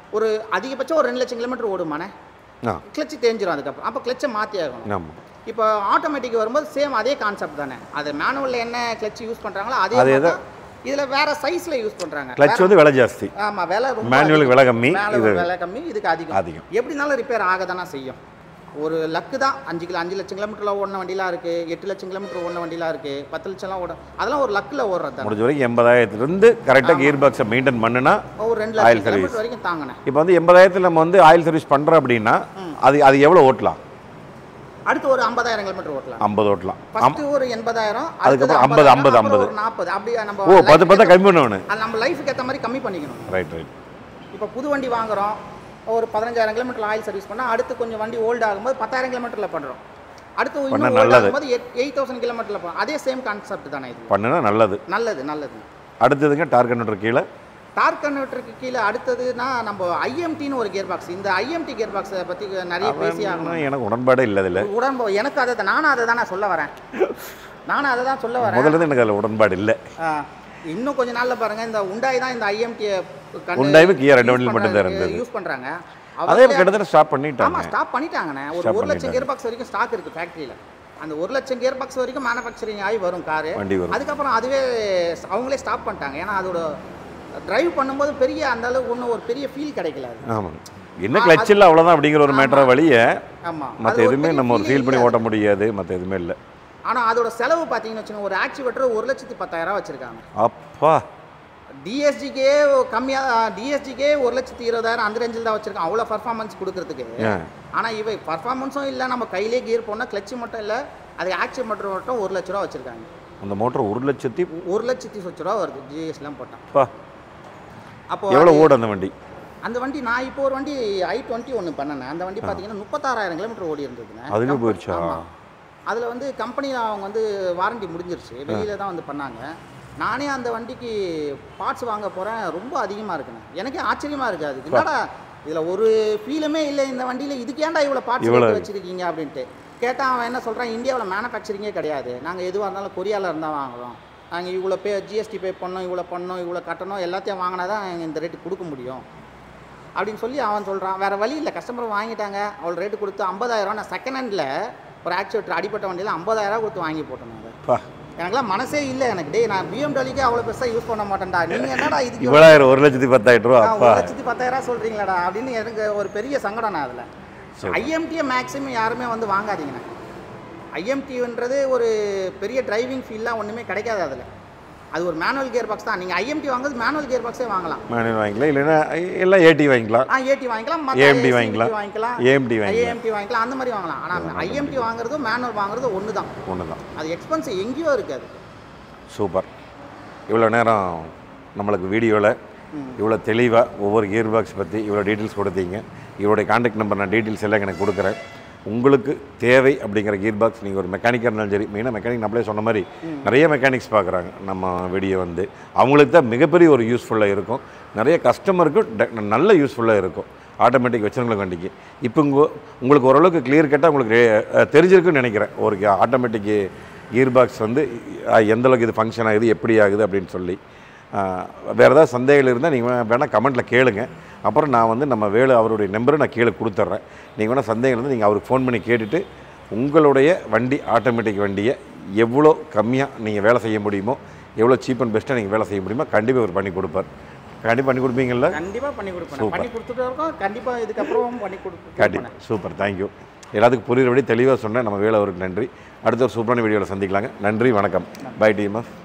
ஒரு அதிகபட்சம் ஒரு ரெண்டு லட்சம் கிலோமீட்டர் ஓடுமாண்ணே, ஆ கிளச்சு தேஞ்சிரும் அதுக்கப்புறம். அப்போ கிளச்சை மாற்றி ஆகணும். ஆமாம். இப்போ ஆட்டோமேட்டிக் வரும்போது சேம் அதே கான்செப்ட் தானே. அது மேனுவலில் என்ன கிளச் யூஸ் பண்ணுறாங்களோ அதே அதே தான் இதில் வேற சைஸில் யூஸ் பண்ணுறாங்க. கிளச் வந்து விலை ஜாஸ்தி. ஆமாம், விலை ரொம்ப மேனுவலுக்கு விலை கம்மி, இது விலை கம்மி, இதுக்கு அதிகம். அதிகம். எப்படினாலும் ரிப்பேர் ஆக தானே செய்யும். ஒரு லக்கு தான். அஞ்சு கிலோ அஞ்சு லட்சம் கிலோமீட்டரில் ஓடின வண்டிலாம் இருக்குது, எட்டு லட்சம் கிலோமீட்டர் ஓடின வண்டிலாம் இருக்குது, பத்து லட்சம்லாம் ஓட, அதெல்லாம் ஒரு லக்கில் ஓடுறது தான். முடிஞ்ச வரைக்கும் எண்பதாயிரத்துலேருந்து கரெக்டாக கியர் பாக்ஸை மெயின்டைன் பண்ணுனா ஒரு ரெண்டு லட்சம் கிலோமீட்டர் வரைக்கும் தாங்கினேன். இப்போ வந்து எண்பதாயிரத்தில் நம்ம வந்து ஆயில் சர்வீஸ் பண்ணுறோம் அப்படின்னா அது அது எவ்வளோ ஓட்டலாம்? அடுத்து ஒரு ஐம்பதாயிரம் கிலோமீட்டர் ஓட்டலாம். ஐம்பது ஓட்டலாம். ஃபர்ஸ்ட் ஒரு எண்பதாயிரம், அதுக்கப்புறம் ஐம்பது ஐம்பது ஐம்பது ஒரு நாற்பது, அப்படியே நம்ம ஓ பத்து பத்து கம்மி பண்ணணும். அது நம்ம லைஃபுக்கு ஏற்ற மாதிரி கம்மி பண்ணிக்கணும். Right right. இப்போ புது வண்டி வாங்குறோம், ஒரு பதினஞ்சாயிரம் கிலோமீட்டர் ஆயில் சர்வீஸ் பண்ணால் அடுத்து கொஞ்சம் வண்டி ஓல்டு ஆகும்போது பத்தாயிரம் கிலோமீட்டரில் பண்ணுறோம். அடுத்து இன்னும் ஓல்டு ஆகும்போது எயிட் தௌசண்ட் கிலோமீட்டரில் பண்ணுறோம். அதே சேம் கான்செப்ட் தானே இது. பண்ணுனா நல்லது. நல்லது நல்லது. அடுத்ததுங்க டார்க் கன்வெர்ட்டர் கீழே. டார்க் கன்வெர்ட்டருக்கு கீழே அடுத்ததுன்னா நம்ம ஐஎம்டின்னு ஒரு கியர் பாக்ஸ். இந்த ஐஎம்டி கியர் பாக்ஸை பற்றி நிறைய பேசி ஆகணும். எனக்கு உடன்பாடே இல்லை அதில். உடன்பு எனக்கு அதை தான் நானும் அதை தான் நான் சொல்ல வரேன். நானும் அதை தான் சொல்ல வரேன். முதல்ல எனக்கு அதில் உடன்பாடு இல்லை. இன்னும் கொஞ்ச நாள்ல பாருங்க, இந்த உண்டாய் தான் இந்த ஐஎம்டி உண்டாய் கியர் ரெண்டு வண்டியில் மட்டும் தான் இருந்தது யூஸ் பண்றாங்க. அதே கிட்டத்தட்ட ஸ்டாப் பண்ணிட்டாங்க. ஆமா, ஸ்டாப் பண்ணிட்டாங்கண்ணே. ஒரு ஒரு லட்சம் கியர் பாக்ஸ் வரைக்கும் ஸ்டாக் இருக்கு ஃபேக்டரியில. அந்த ஒரு லட்சம் கியர் பாக்ஸ் வரைக்கும் மேனுஃபேக்சரிங் ஆகி வரும் காரு. அதுக்கப்புறம் அதுவே அவங்களே ஸ்டாப் பண்ணிட்டாங்க. ஏன்னா அதோட டிரைவ் பண்ணும்போது பெரிய அந்த அளவுக்கு ஒன்றும் ஒரு பெரிய ஃபீல் கிடைக்கல. ஆமாம், என்ன கிளச் இல்லை அவ்வளோதான் அப்படிங்கிற ஒரு மேட்டரை வழியே. ஆமாம், மற்ற எதுவுமே நம்ம ஒரு ஃபீல் பண்ணி ஓட்ட முடியாது, மற்ற எதுவுமே இல்லை. ஆனால் அதோட செலவு பார்த்தீங்கன்னு வச்சுக்கோங்க, ஒரு ஆக்சிவேட்டர் ஒரு லட்சத்தி பத்தாயிரம் வச்சிருக்காங்க. அப்பா, டிஎஸ்ஜிக்கே கம்மியாக, டிஎஸ்ஜிக்கே ஒரு லட்சத்தி இருபதாயிரம் அந்த ரேஞ்சில் தான் வச்சிருக்கான் அவ்வளோ பர்ஃபார்மன்ஸ் கொடுக்கறதுக்கு. ஆனால் இவை பர்ஃபார்மன்ஸும் இல்லை, நம்ம கையிலே கியர் போனால் கிளச்சு மட்டும் இல்லை, அது ஆக்சிவேட்டர் மட்டும் ஒரு லட்ச ரூபா வச்சிருக்காங்க. அந்த மோட்டர் ஒரு லட்சத்தி ஒரு லட்சத்தி சொச்ச ரூபா வருது ஜிஎஸ்லாம் போட்டான். அப்போ எவ்வளோ ஓடு அந்த வண்டி? அந்த வண்டி நான் இப்போ ஒரு வண்டி ஐ டுவெண்ட்டி ஒன்று பண்ணேன். அந்த வண்டி பார்த்தீங்கன்னா முப்பத்தாறாயிரம் கிலோமீட்டர் ஓடி இருந்ததுங்க. அதுவே போயிடுச்சா? அதில் வந்து கம்பெனியில் அவங்க வந்து வாரண்டி முடிஞ்சிருச்சு, வெளியில் தான் வந்து பண்ணாங்க. நானே அந்த வண்டிக்கு பார்ட்ஸ் வாங்க போகிறேன், ரொம்ப அதிகமாக இருக்குண்ணே. எனக்கே ஆச்சரியமாக இருக்குது. அது என்னடா இதில் ஒரு ஃபீலுமே இல்லை இந்த வண்டியில், இதுக்கு ஏன்டா இவ்வளோ பார்ட்ஸ் வச்சுருக்கீங்க அப்படின்ட்டு கேட்டால் அவன் என்ன சொல்கிறான், இந்தியாவில் மேனுஃபேக்சரிங்கே கிடையாது, நாங்கள் எதுவாக இருந்தாலும் கொரியாவில் இருந்தால் வாங்குறோம், நாங்கள் இவ்வளோ பே ஜிஎஸ்டி பே பண்ணோம், இவ்வளோ பண்ணோம், இவ்வளோ கட்டணும், எல்லாத்தையும் வாங்கினா தான் இந்த ரேட்டு கொடுக்க முடியும் அப்படின்னு சொல்லி அவன் சொல்கிறான். வேறு வழி இல்லை, கஸ்டமர் வாங்கிட்டாங்க. அவ்வளோ ரேட்டு கொடுத்து ஐம்பதாயிரம். நான் செகண்ட் ஹேண்டில் ஒரு ஆக்சுவேட்டர் அடிப்பட்ட வண்டியில் ஐம்பதாயிரம் கொடுத்து வாங்கி போட்டேன். எனக்குலாம் மனசே இல்லை. எனக்கு டே நான் பிஎம்டபிள்யூக்கே அவ்வளோ பெருசாக யூஸ் பண்ண மாட்டேன்டா, நீங்கள் என்னடா இதுக்கு இவ்வளோ ஒரு லட்சத்தி பத்தாயிரம் ரூபா ஒரு லட்சத்தி பத்தாயிரம் சொல்கிறீங்களாடா அப்படின்னு எனக்கு ஒரு பெரிய சங்கடம். நான் அதில் ஐஎம்டியை மேக்ஸிமம் யாருமே வந்து வாங்காதீங்கண்ணா. ஐஎம்டின்றது ஒரு பெரிய டிரைவிங் ஃபீல்லாம் ஒன்றுமே கிடைக்காது அதில். அது ஒரு மேனுவல் கியர் பாக்ஸ் தான். நீங்கள் ஐஎம்டி வாங்குறது மேனுவல் கியர் பாக்ஸே வாங்கலாம். மேனுவல் வாங்கிக்கலாம், இல்லைன்னா எல்லாம் ஏடி வாங்கிக்கலாம். ஆ ஏடி வாங்கிக்கலாம், ஏஎம்டி வாங்கிக்கலாம், வாங்கிக்கலாம் ஏஎம்டி வாங்கிக்கலாம், ஏஎம்டி வாங்கிக்கலாம், அந்த மாதிரி வாங்கலாம். ஆனால் ஐஎம்டி வாங்குறதும் மேனுவல் வாங்குறது ஒன்று தான். ஒன்று தான். அது எக்ஸ்பென்ஸ் எங்கேயோ இருக்காது. சூப்பர். இவ்வளோ நேரம் நம்மளுக்கு வீடியோவில் இவ்வளோ தெளிவாக ஒவ்வொரு கியர் பாக்ஸ் பற்றி இவ்வளோ டீட்டெயில்ஸ் கொடுத்தீங்க. இவருடைய கான்டாக்ட் நம்பர் நான் டீட்டெயில்ஸ் எல்லாம் எனக்கு கொடுக்குறேன். உங்களுக்கு தேவை அப்படிங்கிற கியர் பாக்ஸ், நீங்கள் ஒரு மெக்கானிக்காக இருந்தாலும் சரி, மெயினாக மெக்கானிக் நம்மளே சொன்ன மாதிரி நிறைய மெக்கானிக்ஸ் பார்க்குறாங்க நம்ம வீடியோ வந்து, அவங்களுக்கு தான் மிகப்பெரிய ஒரு யூஸ்ஃபுல்லாக இருக்கும். நிறைய கஸ்டமருக்கு நல்ல யூஸ்ஃபுல்லாக இருக்கும் ஆட்டோமேட்டிக் வச்சுருங்களுக்கு வண்டிக்கு. இப்போ உங்க உங்களுக்கு ஓரளவுக்கு கிளியர் கட்டாக உங்களுக்கு தெரிஞ்சிருக்குன்னு நினைக்கிறேன். ஒரு ஆட்டோமேட்டிக் கியர் பாக்ஸ் வந்து எந்தளவுக்கு இது ஃபங்க்ஷன் ஆகுது, எப்படி ஆகுது அப்படின்னு சொல்லி. வேறு ஏதாவது சந்தேகம் இருந்தால் நீங்கள் வேணால் கமெண்ட்டில் கேளுங்க. அப்புறம் நான் வந்து நம்ம வேலு அவருடைய நம்பரை நான் கீழே கொடுத்துட்றேன். நீங்கள் வேணால் சந்தேகம் இருந்தால் நீங்கள் அவருக்கு ஃபோன் பண்ணி கேட்டுட்டு உங்களுடைய வண்டி ஆட்டோமேட்டிக் வண்டியை எவ்வளோ கம்மியாக நீங்கள் வேலை செய்ய முடியுமோ, எவ்வளோ சீப் அண்ட் பெஸ்ட்டாக நீங்கள் வேலை செய்ய முடியுமோ கண்டிப்பாக அவர் பண்ணி கொடுப்பார். கண்டிப்பாக பண்ணி கொடுப்பீங்கள்ல? கண்டிப்பாக பண்ணி கொடுப்பேன். பண்ணி கொடுத்துட்டு இருக்கோம், கண்டிப்பாக இதுக்கப்புறம் பண்ணி கொடுப்பேன். கண்டிப்பாக. Super, thank you. எல்லாத்துக்கும் புரியுறபடி தெளிவாக சொன்னேன். நம்ம வேலை அவருக்கு நன்றி. அடுத்த ஒரு சூப்பரான வீடியோவில் சந்திக்கலாங்க. நன்றி, வணக்கம். Bye TMF.